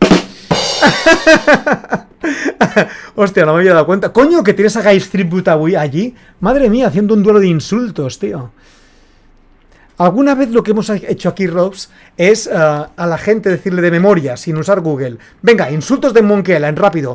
Hostia, no me había dado cuenta. Coño, que tienes a Guy Tribute allí. Madre mía, haciendo un duelo de insultos, tío. Alguna vez lo que hemos hecho aquí, Robs, es a la gente decirle de memoria, sin usar Google. Venga, insultos de Monkey Island, rápido.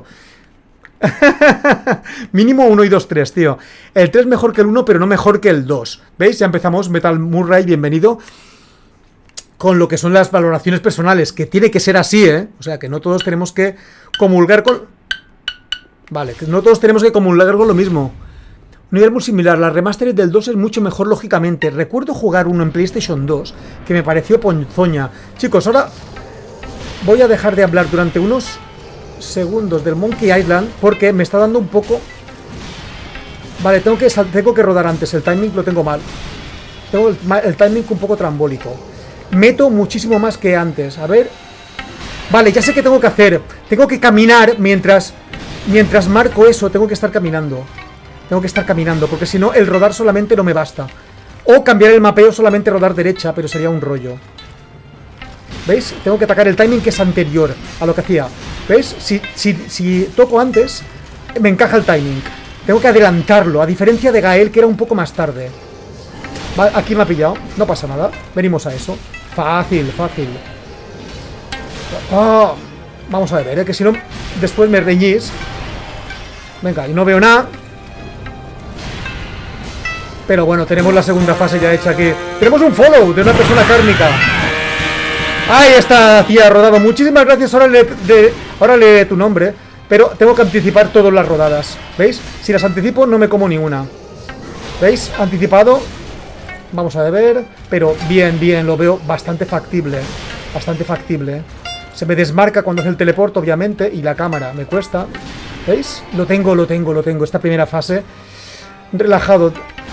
Mínimo 1 y 2, 3, tío. El 3 mejor que el 1, pero no mejor que el 2. ¿Veis? Ya empezamos. Metal Murray, bienvenido. Con lo que son las valoraciones personales, que tiene que ser así, O sea, que no todos tenemos que comulgar con... Vale, que no todos tenemos que comulgar con lo mismo. Un nivel muy similar. La remaster del 2 es mucho mejor, lógicamente. Recuerdo jugar uno en PlayStation 2 que me pareció ponzoña. Chicos, ahora voy a dejar de hablar durante unos segundos del Monkey Island porque me está dando un poco... Vale, tengo que rodar antes. El timing lo tengo mal. Tengo el timing un poco trambólico. Meto muchísimo más que antes. A ver... Vale, ya sé qué tengo que hacer. Tengo que caminar mientras marco eso. Tengo que estar caminando. Porque si no, el rodar solamente no me basta. O cambiar el mapeo, solamente rodar derecha, pero sería un rollo. ¿Veis? Tengo que atacar el timing que es anterior a lo que hacía. ¿Veis? Si toco antes, me encaja el timing. Tengo que adelantarlo, a diferencia de Gael, que era un poco más tarde. Vale, aquí me ha pillado. No pasa nada. Venimos a eso. Fácil. Oh, vamos a ver, que si no, después me reñís. Venga, y no veo nada. Pero bueno, tenemos la segunda fase ya hecha aquí. Tenemos un follow de una persona kármica. Ahí está, tía, rodado. Muchísimas gracias. Ahora lee tu nombre. Pero tengo que anticipar todas las rodadas. ¿Veis? Si las anticipo no me como ninguna. ¿Veis? Anticipado. Vamos a ver. Pero bien, lo veo bastante factible. Se me desmarca cuando hace el teleporte, obviamente. Y la cámara me cuesta. ¿Veis? Lo tengo. Esta primera fase. Relajado.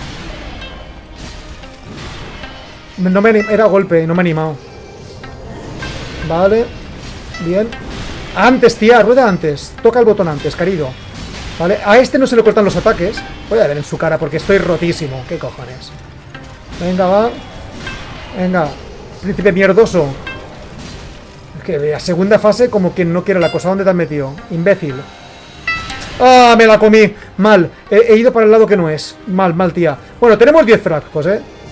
Era golpe, no me he animado. Vale. Bien. Antes, tía, rueda antes. Toca el botón antes, querido. Vale, a este no se le cortan los ataques. Voy a ver en su cara porque estoy rotísimo. ¿Qué cojones? Venga, va. Venga, príncipe mierdoso. Que la segunda fase como quien no quiere la cosa. ¿Dónde te has metido? Imbécil. ¡Ah! Me la comí. Mal. He ido para el lado que no es. Mal, tía. Bueno, tenemos 10 frascos,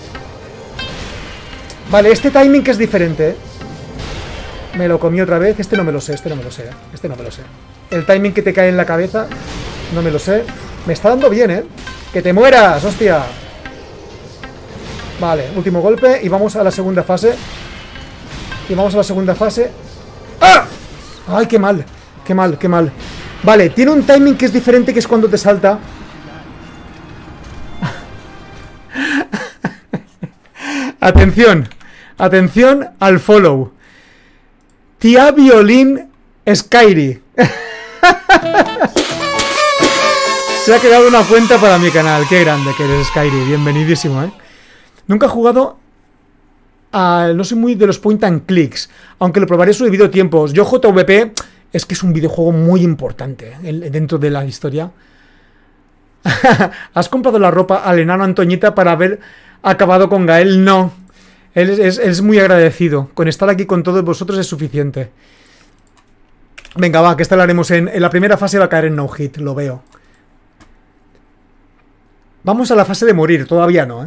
Vale, este timing que es diferente, Me lo comí otra vez. Este no me lo sé. El timing que te cae en la cabeza, no me lo sé. Me está dando bien, ¡Que te mueras, hostia! Vale, último golpe. Y vamos a la segunda fase. ¡Ah! ¡Ay, qué mal! Vale, tiene un timing que es diferente, que es cuando te salta. Atención al follow. Tía Violín Skyri. Se ha creado una cuenta para mi canal. Qué grande que eres, Skyri. Bienvenidísimo, Nunca he jugado a... No soy muy de los point and clicks, aunque lo probaré su debido tiempo. Yo JVP es que es un videojuego muy importante dentro de la historia. ¿Has comprado la ropa al enano Antoñita para haber acabado con Gael? No. Él es muy agradecido. Con estar aquí con todos vosotros es suficiente. Venga, va, que esta la haremos en la primera fase. Va a caer en no hit, lo veo. Vamos a la fase de morir, todavía no,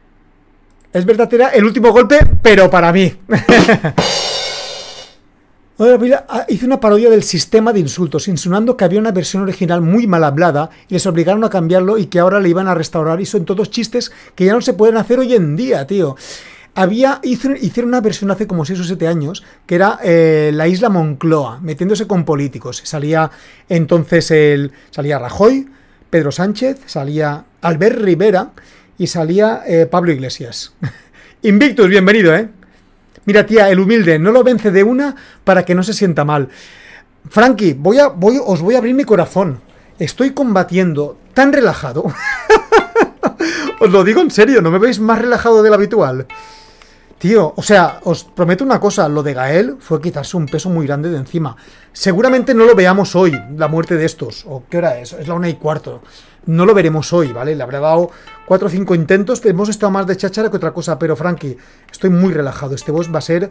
Es verdad, era el último golpe, pero para mí. Hizo una parodia del sistema de insultos, insinuando que había una versión original muy mal hablada y les obligaron a cambiarlo y que ahora le iban a restaurar. Y son todos chistes que ya no se pueden hacer hoy en día, tío. Hicieron una versión hace como 6 o 7 años que era la isla Moncloa, metiéndose con políticos. Salía entonces salía Rajoy, Pedro Sánchez, salía Albert Rivera y salía Pablo Iglesias. Invictus, bienvenido, ¿eh? Mira, tía, el humilde no lo vence de una para que no se sienta mal. Frankie, os voy a abrir mi corazón. Estoy combatiendo tan relajado. Os lo digo en serio, no me veis más relajado de lo habitual. Tío, o sea, os prometo una cosa, lo de Gael fue quitarse un peso muy grande de encima. Seguramente no lo veamos hoy, la muerte de estos. ¿O qué hora es? Es la 1:15. No lo veremos hoy, ¿vale? Le habrá dado 4 o 5 intentos, pero hemos estado más de cháchara que otra cosa. Pero, Frankie, estoy muy relajado. Este boss va a ser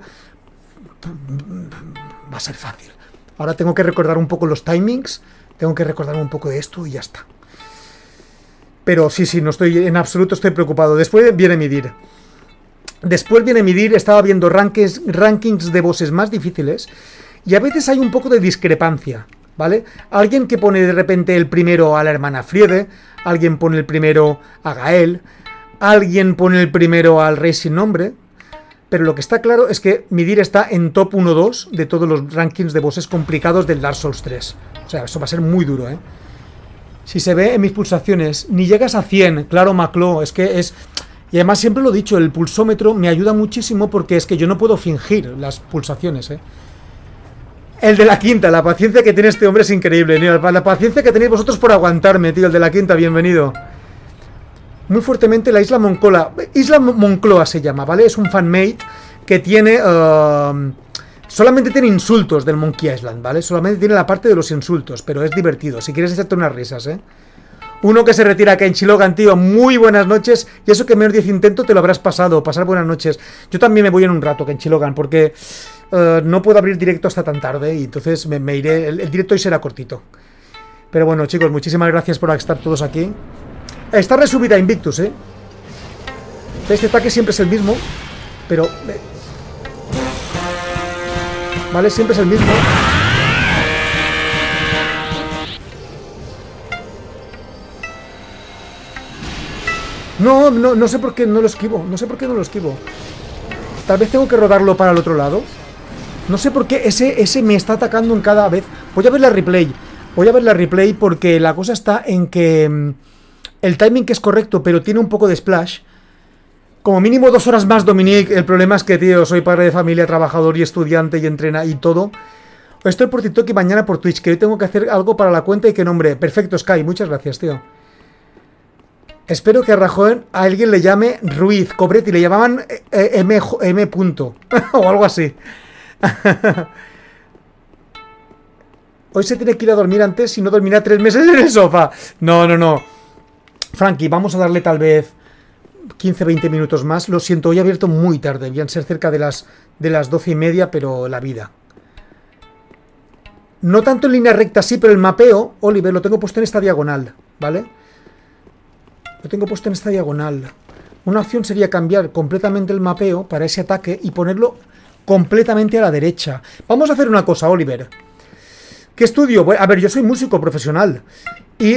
fácil. Ahora tengo que recordar un poco los timings, tengo que recordar un poco de esto y ya está. Pero sí, no estoy, en absoluto estoy preocupado. Después viene Midir. Estaba viendo rankings de bosses más difíciles y a veces hay un poco de discrepancia, ¿vale? Alguien que pone de repente el primero a la hermana Friede, alguien pone el primero a Gael, alguien pone el primero al rey sin nombre, pero lo que está claro es que Midir está en top 1-2 de todos los rankings de bosses complicados del Dark Souls 3. O sea, eso va a ser muy duro, ¿eh? Si se ve en mis pulsaciones, ni llegas a 100, claro, Maclo, es que es... Y además siempre lo he dicho, el pulsómetro me ayuda muchísimo porque es que yo no puedo fingir las pulsaciones, ¿eh? El de la quinta, la paciencia que tiene este hombre es increíble, tío. La paciencia que tenéis vosotros por aguantarme, tío. El de la quinta, bienvenido. Muy fuertemente la isla Moncloa. Isla Moncloa se llama, ¿vale? Es un fanmate que tiene... solamente tiene insultos del Monkey Island, ¿vale? Solamente tiene la parte de los insultos, pero es divertido. Si quieres echarte unas risas, ¿eh? Uno que se retira, Kenshi Logan, tío, muy buenas noches. Y eso que menos 10 intentos te lo habrás pasado. Pasar buenas noches. Yo también me voy en un rato, Kenshi Logan, porque no puedo abrir directo hasta tan tarde. Y entonces me iré. El directo hoy será cortito. Pero bueno, chicos, muchísimas gracias por estar todos aquí. Está resubida Invictus, ¿eh? Este ataque siempre es el mismo. Pero... Vale, siempre es el mismo. No sé por qué no lo esquivo. No sé por qué no lo esquivo. Tal vez tengo que rodarlo para el otro lado. No sé por qué ese me está atacando en cada vez. Voy a ver la replay. Voy a ver la replay porque la cosa está en que el timing que es correcto, pero tiene un poco de splash. Como mínimo 2 horas más, Dominique. El problema es que, tío, soy padre de familia, trabajador y estudiante y entrena y todo. Estoy por TikTok y mañana por Twitch, que hoy tengo que hacer algo para la cuenta y que nombre. Perfecto, Sky. Muchas gracias, tío. Espero que a Rajoy a alguien le llame Ruiz Cobretti. Le llamaban M. Punto. O algo así. Hoy se tiene que ir a dormir antes, si no dormirá 3 meses en el sofá. No. Frankie, vamos a darle tal vez 15-20 minutos más. Lo siento, hoy he abierto muy tarde. Debían ser cerca de las 12:30, pero la vida. No tanto en línea recta, sí, pero el mapeo, Oliver, lo tengo puesto en esta diagonal, ¿vale? Lo tengo puesto en esta diagonal. Una opción sería cambiar completamente el mapeo para ese ataque y ponerlo completamente a la derecha. Vamos a hacer una cosa, Oliver. ¿Qué estudio? A ver, yo soy músico profesional. Y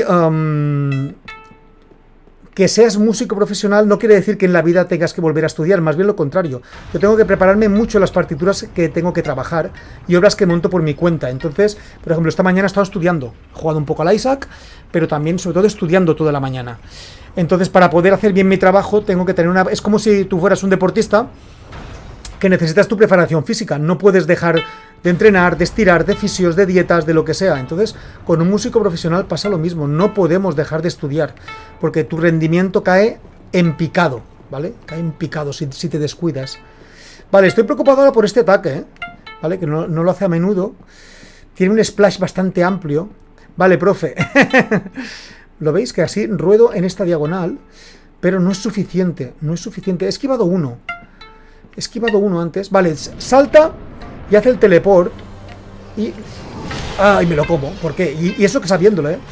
que seas músico profesional no quiere decir que en la vida tengas que volver a estudiar, más bien lo contrario. Yo tengo que prepararme mucho las partituras que tengo que trabajar y obras que monto por mi cuenta. Entonces, por ejemplo, esta mañana he estado estudiando. He jugado un poco al Isaac, pero también, sobre todo, estudiando toda la mañana. Entonces, para poder hacer bien mi trabajo, tengo que tener una... Es como si tú fueras un deportista que necesitas tu preparación física. No puedes dejar de entrenar, de estirar, de fisios, de dietas, de lo que sea. Entonces, con un músico profesional pasa lo mismo. No podemos dejar de estudiar, porque tu rendimiento cae en picado, ¿vale? Cae en picado si te descuidas. Vale, estoy preocupado ahora por este ataque, ¿eh? ¿Vale? Que no lo hace a menudo. Tiene un splash bastante amplio. Vale, profe. ¿Lo veis? Que así ruedo en esta diagonal, pero no es suficiente. No es suficiente. He esquivado uno. He esquivado uno antes. Vale, salta y hace el teleport. Y... ¡ay, me lo como! ¿Por qué? Y eso que sabiéndolo, ¿eh?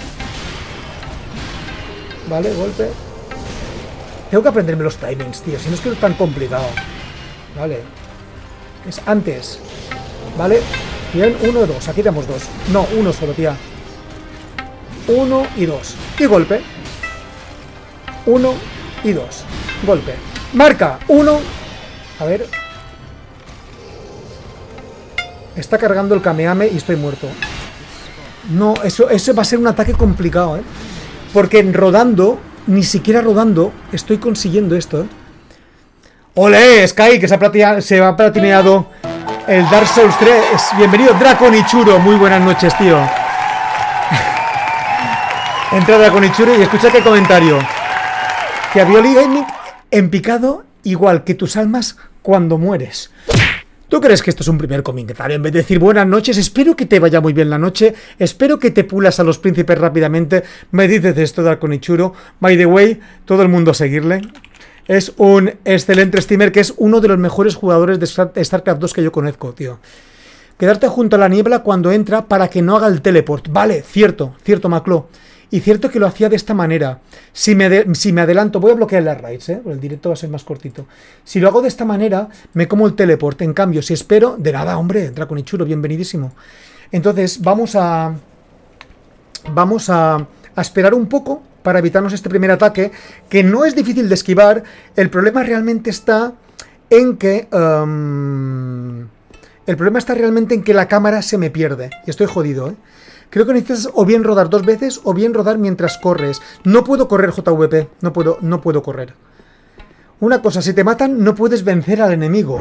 Vale, golpe. Tengo que aprenderme los timings, tío. Si no es que es tan complicado. Vale. Es antes. Vale. Bien, 1 y 2. Aquí tenemos 2. No, 1 solo, tía. 1 y 2. Y golpe. 1 y 2. Golpe. Marca. 1. A ver. Está cargando el Kameame y estoy muerto. No, eso va a ser un ataque complicado, ¿eh? Porque rodando, ni siquiera rodando, estoy consiguiendo esto, ¿eh? ¡Ole! Sky, que se ha platineado el Dark Souls 3. Bienvenido, Draconichuro. Muy buenas noches, tío. Entra Draconichuro y escucha qué comentario. Que a Violi Gaming en picado igual que tus almas cuando mueres. ¿Tú crees que esto es un primer comentario? En vez de decir buenas noches, espero que te vaya muy bien la noche, espero que te pulas a los príncipes rápidamente, me dices esto, Draconichuro. By the way, todo el mundo a seguirle. Es un excelente streamer que es uno de los mejores jugadores de StarCraft 2 que yo conozco, tío. Quedarte junto a la niebla cuando entra para que no haga el teleport. Vale, cierto, Maclo. Y cierto que lo hacía de esta manera. Si me adelanto, voy a bloquear las raids, porque el directo va a ser más cortito. Si lo hago de esta manera, me como el teleport. En cambio, si espero... De nada, hombre, Draconichuro, bienvenidísimo. Entonces, vamos a esperar un poco para evitarnos este primer ataque, que no es difícil de esquivar. El problema realmente está en que... el problema está realmente en que la cámara se me pierde. Y estoy jodido, ¿eh? Creo que necesitas o bien rodar 2 veces o bien rodar mientras corres. No puedo correr, JVP. No puedo correr. Una cosa, si te matan, no puedes vencer al enemigo.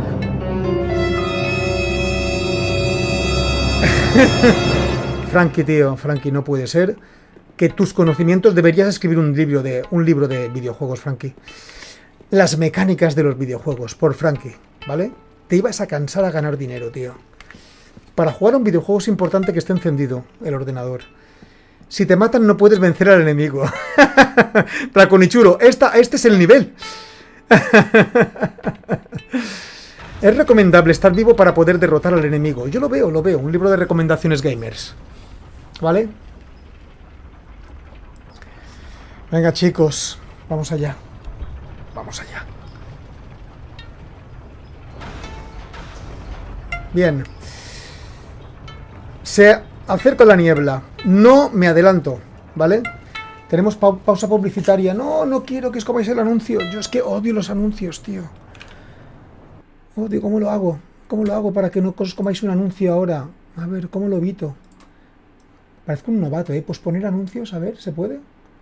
Frankie, tío. Frankie, no puede ser que tus conocimientos... Deberías escribir un libro de videojuegos, Frankie. Las mecánicas de los videojuegos, por Frankie, ¿vale? Te ibas a cansar a ganar dinero, tío. Para jugar a un videojuego es importante que esté encendido el ordenador. Si te matan no puedes vencer al enemigo. Draconichuro, este es el nivel. Es recomendable estar vivo para poder derrotar al enemigo. Yo lo veo. Un libro de recomendaciones gamers. ¿Vale? Venga, chicos. Vamos allá. Bien. Se acerca la niebla. No me adelanto, ¿vale? Tenemos pausa publicitaria. No quiero que os comáis el anuncio. Yo es que odio los anuncios, tío. Odio, ¿cómo lo hago? ¿Cómo lo hago para que no os comáis un anuncio ahora? A ver, ¿cómo lo evito? Parezco un novato, ¿eh? Posponer anuncios, a ver, ¿se puede?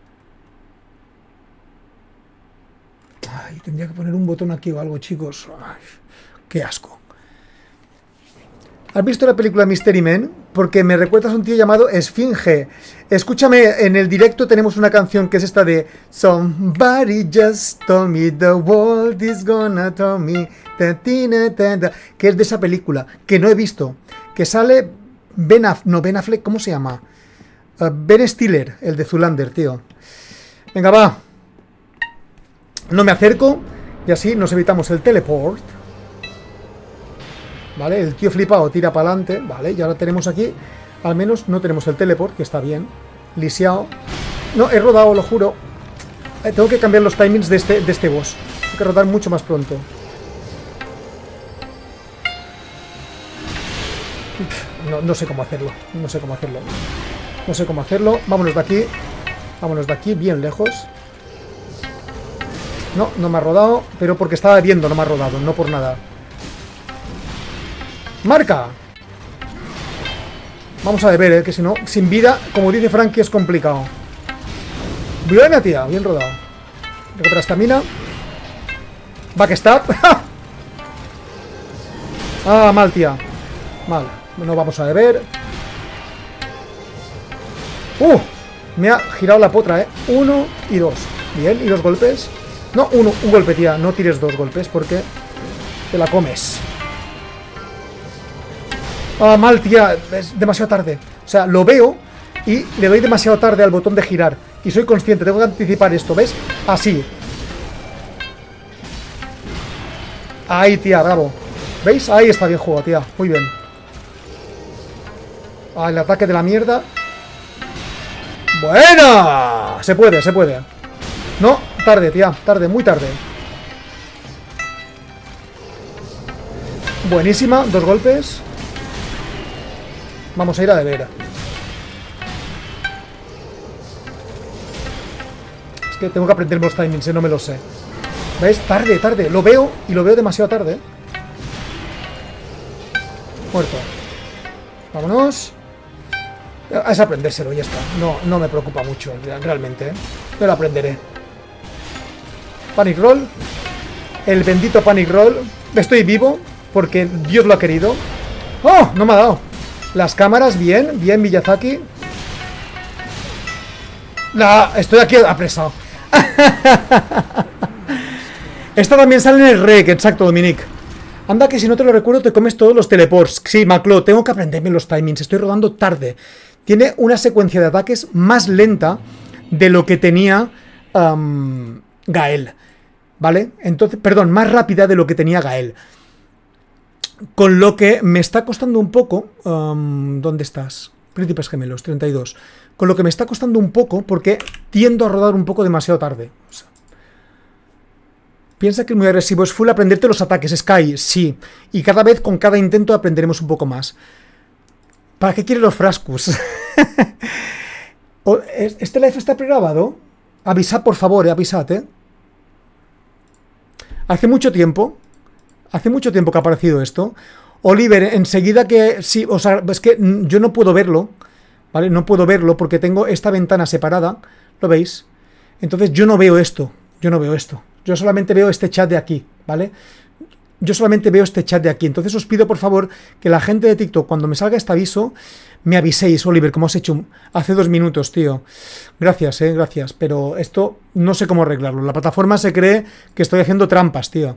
Ay, tendría que poner un botón aquí o algo, chicos. Ay, qué asco. ¿Has visto la película Mystery Men? Porque me recuerdas a un tío llamado Esfinge. Escúchame, en el directo tenemos una canción que es esta de Somebody just told me the world is gonna tell me que es de esa película, que no he visto. Que sale Ben Affleck, ¿cómo se llama? Ben Stiller, el de Zoolander, tío. Venga, va. No me acerco y así nos evitamos el teleport. Vale, el tío flipado tira para adelante. Vale, y ahora tenemos aquí. Al menos no tenemos el teleport, que está bien. Lisiado. No, he rodado, lo juro. Tengo que cambiar los timings de este boss. Tengo que rodar mucho más pronto. No sé cómo hacerlo. No sé cómo hacerlo. Vámonos de aquí, bien lejos. No me ha rodado. Pero porque estaba viendo, no me ha rodado. No por nada. ¡Marca! Vamos a beber, que si no, sin vida, como dice Frankie, es complicado. Buena, tía, bien rodado. Recupera estamina. Backstab. Ah, mal, tía. Mal. No vamos a beber. Me ha girado la potra, 1 y 2. Bien, ¿y 2 golpes? No, un golpe, tía. No tires 2 golpes porque te la comes. Ah, mal, tía, es demasiado tarde. O sea, lo veo y le doy demasiado tarde al botón de girar. Y soy consciente, tengo que anticipar esto, ¿ves? Así. Ahí, tía, bravo. ¿Veis? Ahí está bien juego, tía. Muy bien. Ah, el ataque de la mierda. ¡Buena! Se puede. No, tarde, tía, tarde, muy tarde. Buenísima, 2 golpes. Vamos a ir a deber. Es que tengo que aprenderme los timings, no me lo sé. ¿Ves? Tarde, tarde. Lo veo y lo veo demasiado tarde. Muerto. Vámonos. Es aprendérselo, ya está. No me preocupa mucho, realmente. Me lo aprenderé. Panic Roll. El bendito Panic Roll. Estoy vivo porque Dios lo ha querido. ¡Oh! No me ha dado. Las cámaras, bien. Bien, Miyazaki. Estoy aquí apresado. Esta también sale en el rec, exacto, Dominic. Anda que si no te lo recuerdo te comes todos los teleports. Sí, Maclo, tengo que aprenderme los timings. Estoy rodando tarde. Tiene una secuencia de ataques más lenta de lo que tenía Gael. ¿Vale? Entonces, perdón, más rápida de lo que tenía Gael. Con lo que me está costando un poco... ¿dónde estás? Príncipes Gemelos, 32. Con lo que me está costando un poco porque tiendo a rodar un poco demasiado tarde. O sea, piensa que es muy agresivo. Es full aprenderte los ataques, Sky. Sí. Y cada vez, con cada intento, aprenderemos un poco más. ¿Para qué quiere los frascos? ¿Este live está pregrabado? Avisad, por favor, avisad, Hace mucho tiempo que ha aparecido esto. Oliver, enseguida que... Sí, o sea, es que yo no puedo verlo, ¿vale? No puedo verlo porque tengo esta ventana separada, ¿lo veis? Entonces yo no veo esto, yo solamente veo este chat de aquí, ¿vale? Yo solamente veo este chat de aquí. Entonces os pido, por favor, que la gente de TikTok, cuando me salga este aviso, me aviséis, Oliver, como has hecho hace 2 minutos, tío. Gracias, gracias. Pero esto no sé cómo arreglarlo. La plataforma se cree que estoy haciendo trampas, tío.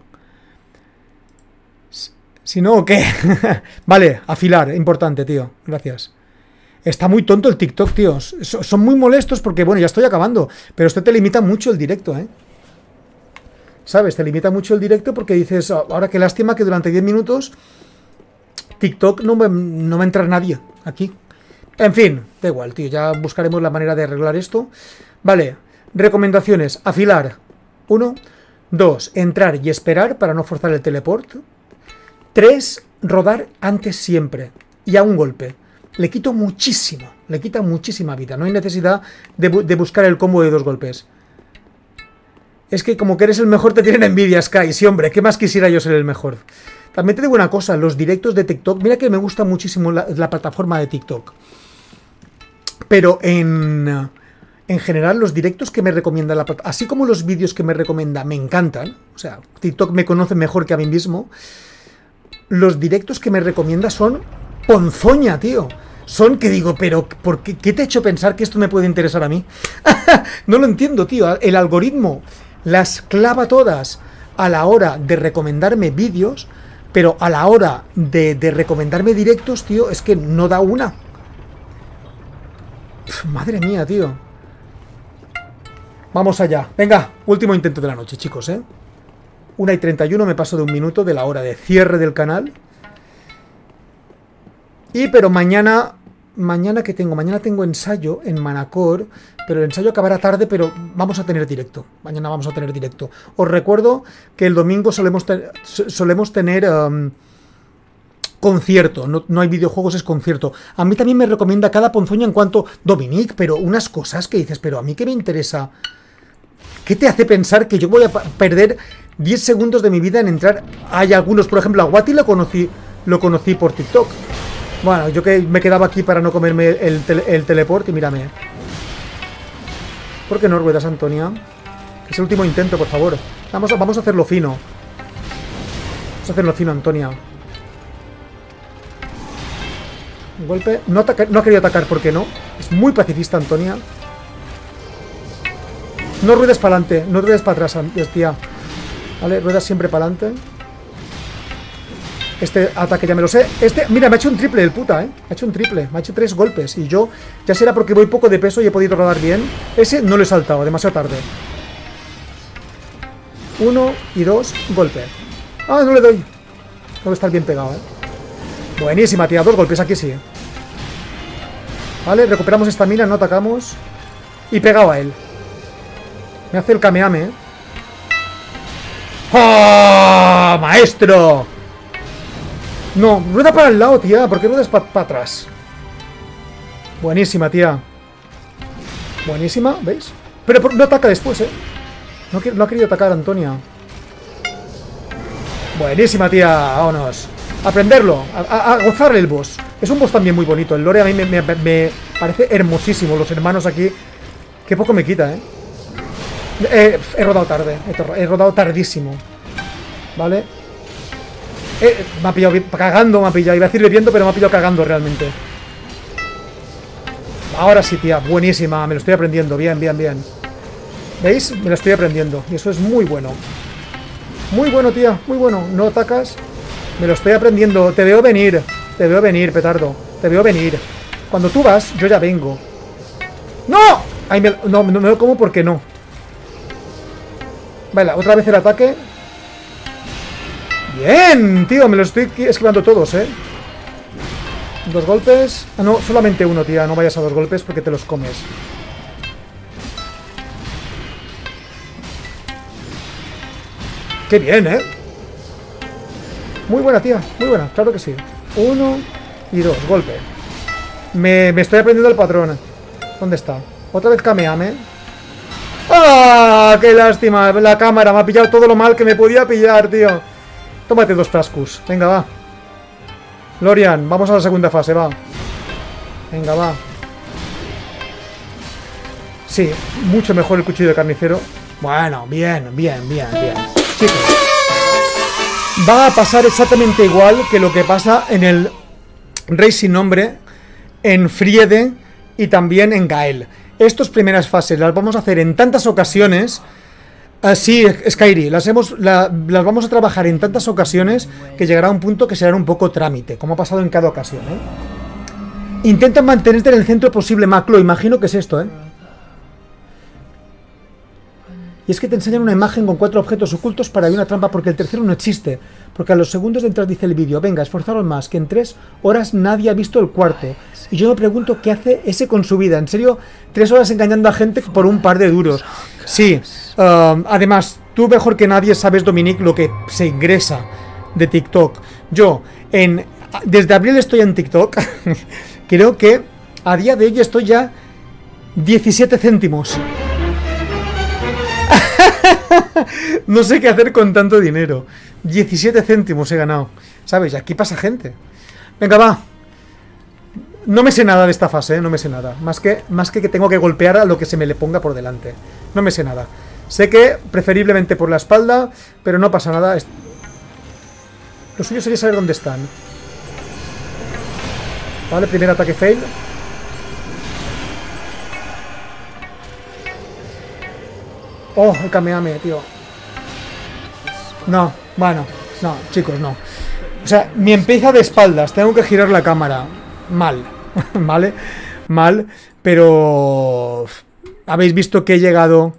Si no, ¿qué? Vale, afilar, importante, tío. Gracias. Está muy tonto el TikTok, tío. Son muy molestos porque, bueno, ya estoy acabando. Pero esto te limita mucho el directo, ¿Sabes? Te limita mucho el directo porque dices, ahora qué lástima que durante 10 minutos TikTok no va a entrar nadie aquí. En fin, da igual, tío. Ya buscaremos la manera de arreglar esto. Vale, recomendaciones. Afilar. 1. 2. Entrar y esperar para no forzar el teleport. 3. Rodar antes siempre. Y a un golpe. Le quita muchísima vida. No hay necesidad de buscar el combo de 2 golpes. Es que como que eres el mejor te tienen envidia, Sky. Sí, hombre, ¿qué más quisiera yo ser el mejor? También te digo una cosa, los directos de TikTok, mira que me gusta muchísimo la plataforma de TikTok. Pero en general los directos que me recomienda la plataforma, así como los vídeos que me recomienda, me encantan. O sea, TikTok me conoce mejor que a mí mismo. Los directos que me recomienda son ponzoña, tío. Son que digo, pero ¿por qué te ha hecho pensar que esto me puede interesar a mí? No lo entiendo, tío. El algoritmo las clava todas a la hora de recomendarme vídeos, pero a la hora de recomendarme directos, tío, es que no da una. Madre mía, tío. Vamos allá. Venga, último intento de la noche, chicos, 1:31, me paso de 1 minuto de la hora de cierre del canal. Pero mañana ¿qué tengo? Mañana tengo ensayo en Manacor, pero el ensayo acabará tarde, pero vamos a tener directo. Mañana vamos a tener directo. Os recuerdo que el domingo solemos tener concierto. No hay videojuegos, es concierto. A mí también me recomienda cada ponzoña en cuanto... Dominic, pero unas cosas que dices, pero a mí qué me interesa. ¿Qué te hace pensar que yo voy a perder 10 segundos de mi vida en entrar? Hay algunos, por ejemplo, a Wati lo conocí por TikTok. Bueno, yo que me quedaba aquí para no comerme el teleport y mírame. ¿Por qué no ruedas, Antonia? Es el último intento, por favor. Vamos a hacerlo fino. Vamos a hacerlo fino, Antonia. Un golpe. No ha querido atacar, ¿por qué no? Es muy pacifista, Antonia. No ruedes para adelante, no ruedes para atrás, tía. Vale, ruedas siempre para adelante. Este ataque ya me lo sé. Mira, me ha hecho un triple el puta, Me ha hecho un triple. Me ha hecho 3 golpes. Y yo, ya será porque voy poco de peso y he podido rodar bien. Ese no lo he saltado, demasiado tarde. 1 y 2, golpe. Ah, no le doy. Tengo que estar bien pegado, Buenísima, tía. 2 golpes, aquí sí. Vale, recuperamos estamina, no atacamos. Y pegado a él. Me hace el kameame, ¡Oh, maestro! No, rueda para el lado, tía. ¿Por qué ruedas para atrás? Buenísima, tía. Buenísima, ¿veis? Pero no ataca después, No ha querido atacar Antonia. Buenísima, tía. Vámonos. Aprenderlo. A gozar el boss. Es un boss también muy bonito. El lore a mí me parece hermosísimo. Los hermanos aquí. Qué poco me quita, he rodado tarde. He rodado tardísimo. ¿Vale? Me ha pillado cagando, me ha pillado. Iba a decir bebiendo, pero me ha pillado cagando realmente. Ahora sí, tía. Buenísima. Me lo estoy aprendiendo. Bien, bien, bien. ¿Veis? Me lo estoy aprendiendo. Y eso es muy bueno. Muy bueno, tía. Muy bueno. No atacas. Me lo estoy aprendiendo. Te veo venir. Te veo venir, petardo. Te veo venir. Cuando tú vas, yo ya vengo. ¡No! Ay, no me lo como porque no. Vale, otra vez el ataque. Bien, tío. Me lo estoy esquivando todos, 2 golpes. Ah, no, solamente uno, tía. No vayas a 2 golpes porque te los comes. Qué bien, Muy buena, tía. Muy buena, claro que sí. 1 y 2, golpe. Me estoy aprendiendo el patrón. ¿Dónde está? Otra vez Kameame. ¡Ah! ¡Qué lástima! La cámara me ha pillado todo lo mal que me podía pillar, tío. Tómate 2 frascos. Venga, va. Lorian, vamos a la segunda fase, va. Venga, va. Sí, mucho mejor el cuchillo de carnicero. Bueno, bien, bien, bien, bien. Chicos, va a pasar exactamente igual que lo que pasa en el Rey sin nombre, en Friede y también en Gael. Estas primeras fases las vamos a hacer en tantas ocasiones. Sí, Skyri, las vamos a trabajar en tantas ocasiones que llegará un punto que será un poco trámite, como ha pasado en cada ocasión, Intenta mantenerte en el centro posible, Maclo. Imagino que es esto, Y es que te enseñan una imagen con 4 objetos ocultos para una trampa, porque el tercero no existe. Porque a los segundos de entrar dice el vídeo: venga, esforzaros más, que en 3 horas nadie ha visto el cuarto. Y yo me pregunto qué hace ese con su vida. En serio, 3 horas engañando a gente por un par de duros. Sí, además, tú mejor que nadie sabes, Dominique, lo que se ingresa de TikTok. Yo, desde abril estoy en TikTok. Creo que a día de hoy estoy ya 17 céntimos. No sé qué hacer con tanto dinero. 17 céntimos he ganado. ¿Sabes? Aquí pasa gente. Venga, va. No me sé nada de esta fase, no me sé nada. Más que tengo que golpear a lo que se me le ponga por delante. No me sé nada. Sé que preferiblemente por la espalda, pero no pasa nada. Lo suyo sería saber dónde están. Vale, primer ataque fail. Oh, el Kamehameha, tío. No, bueno, no, chicos, no. O sea, me empieza de espaldas. Tengo que girar la cámara. Mal, ¿vale? Mal, pero... ¿Habéis visto que he llegado?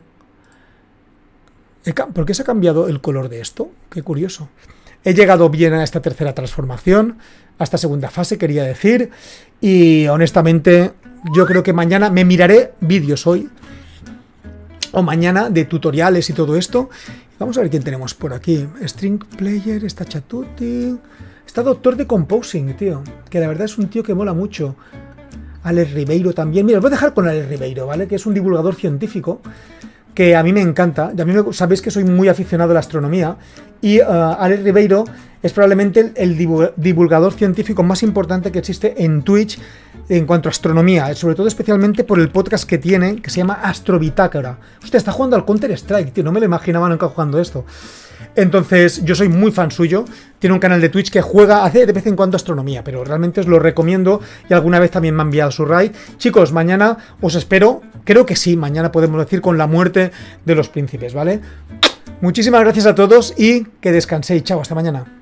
¿Por qué se ha cambiado el color de esto? Qué curioso. He llegado bien a esta tercera transformación, a esta segunda fase, quería decir. Y honestamente, yo creo que mañana me miraré vídeos hoy. O mañana de tutoriales y todo esto. Vamos a ver quién tenemos por aquí. String Player, está Chatuti. Está Doctor de Composing, tío. Que la verdad es un tío que mola mucho. Alex Ribeiro también. Mira, os voy a dejar con Alex Ribeiro, ¿vale? Que es un divulgador científico que a mí me encanta. Y a mí sabéis que soy muy aficionado a la astronomía. Y Alex Ribeiro es probablemente el divulgador científico más importante que existe en Twitch en cuanto a astronomía, sobre todo especialmente por el podcast que tiene, que se llama Astrobitácora. Hostia, está jugando al Counter-Strike, tío, no me lo imaginaba nunca jugando esto. Entonces, yo soy muy fan suyo, tiene un canal de Twitch que hace de vez en cuando astronomía, pero realmente os lo recomiendo y alguna vez también me ha enviado su raid. Chicos, mañana os espero, creo que sí, mañana podemos decir con la muerte de los príncipes, ¿vale? Muchísimas gracias a todos y que descanséis, chao, hasta mañana.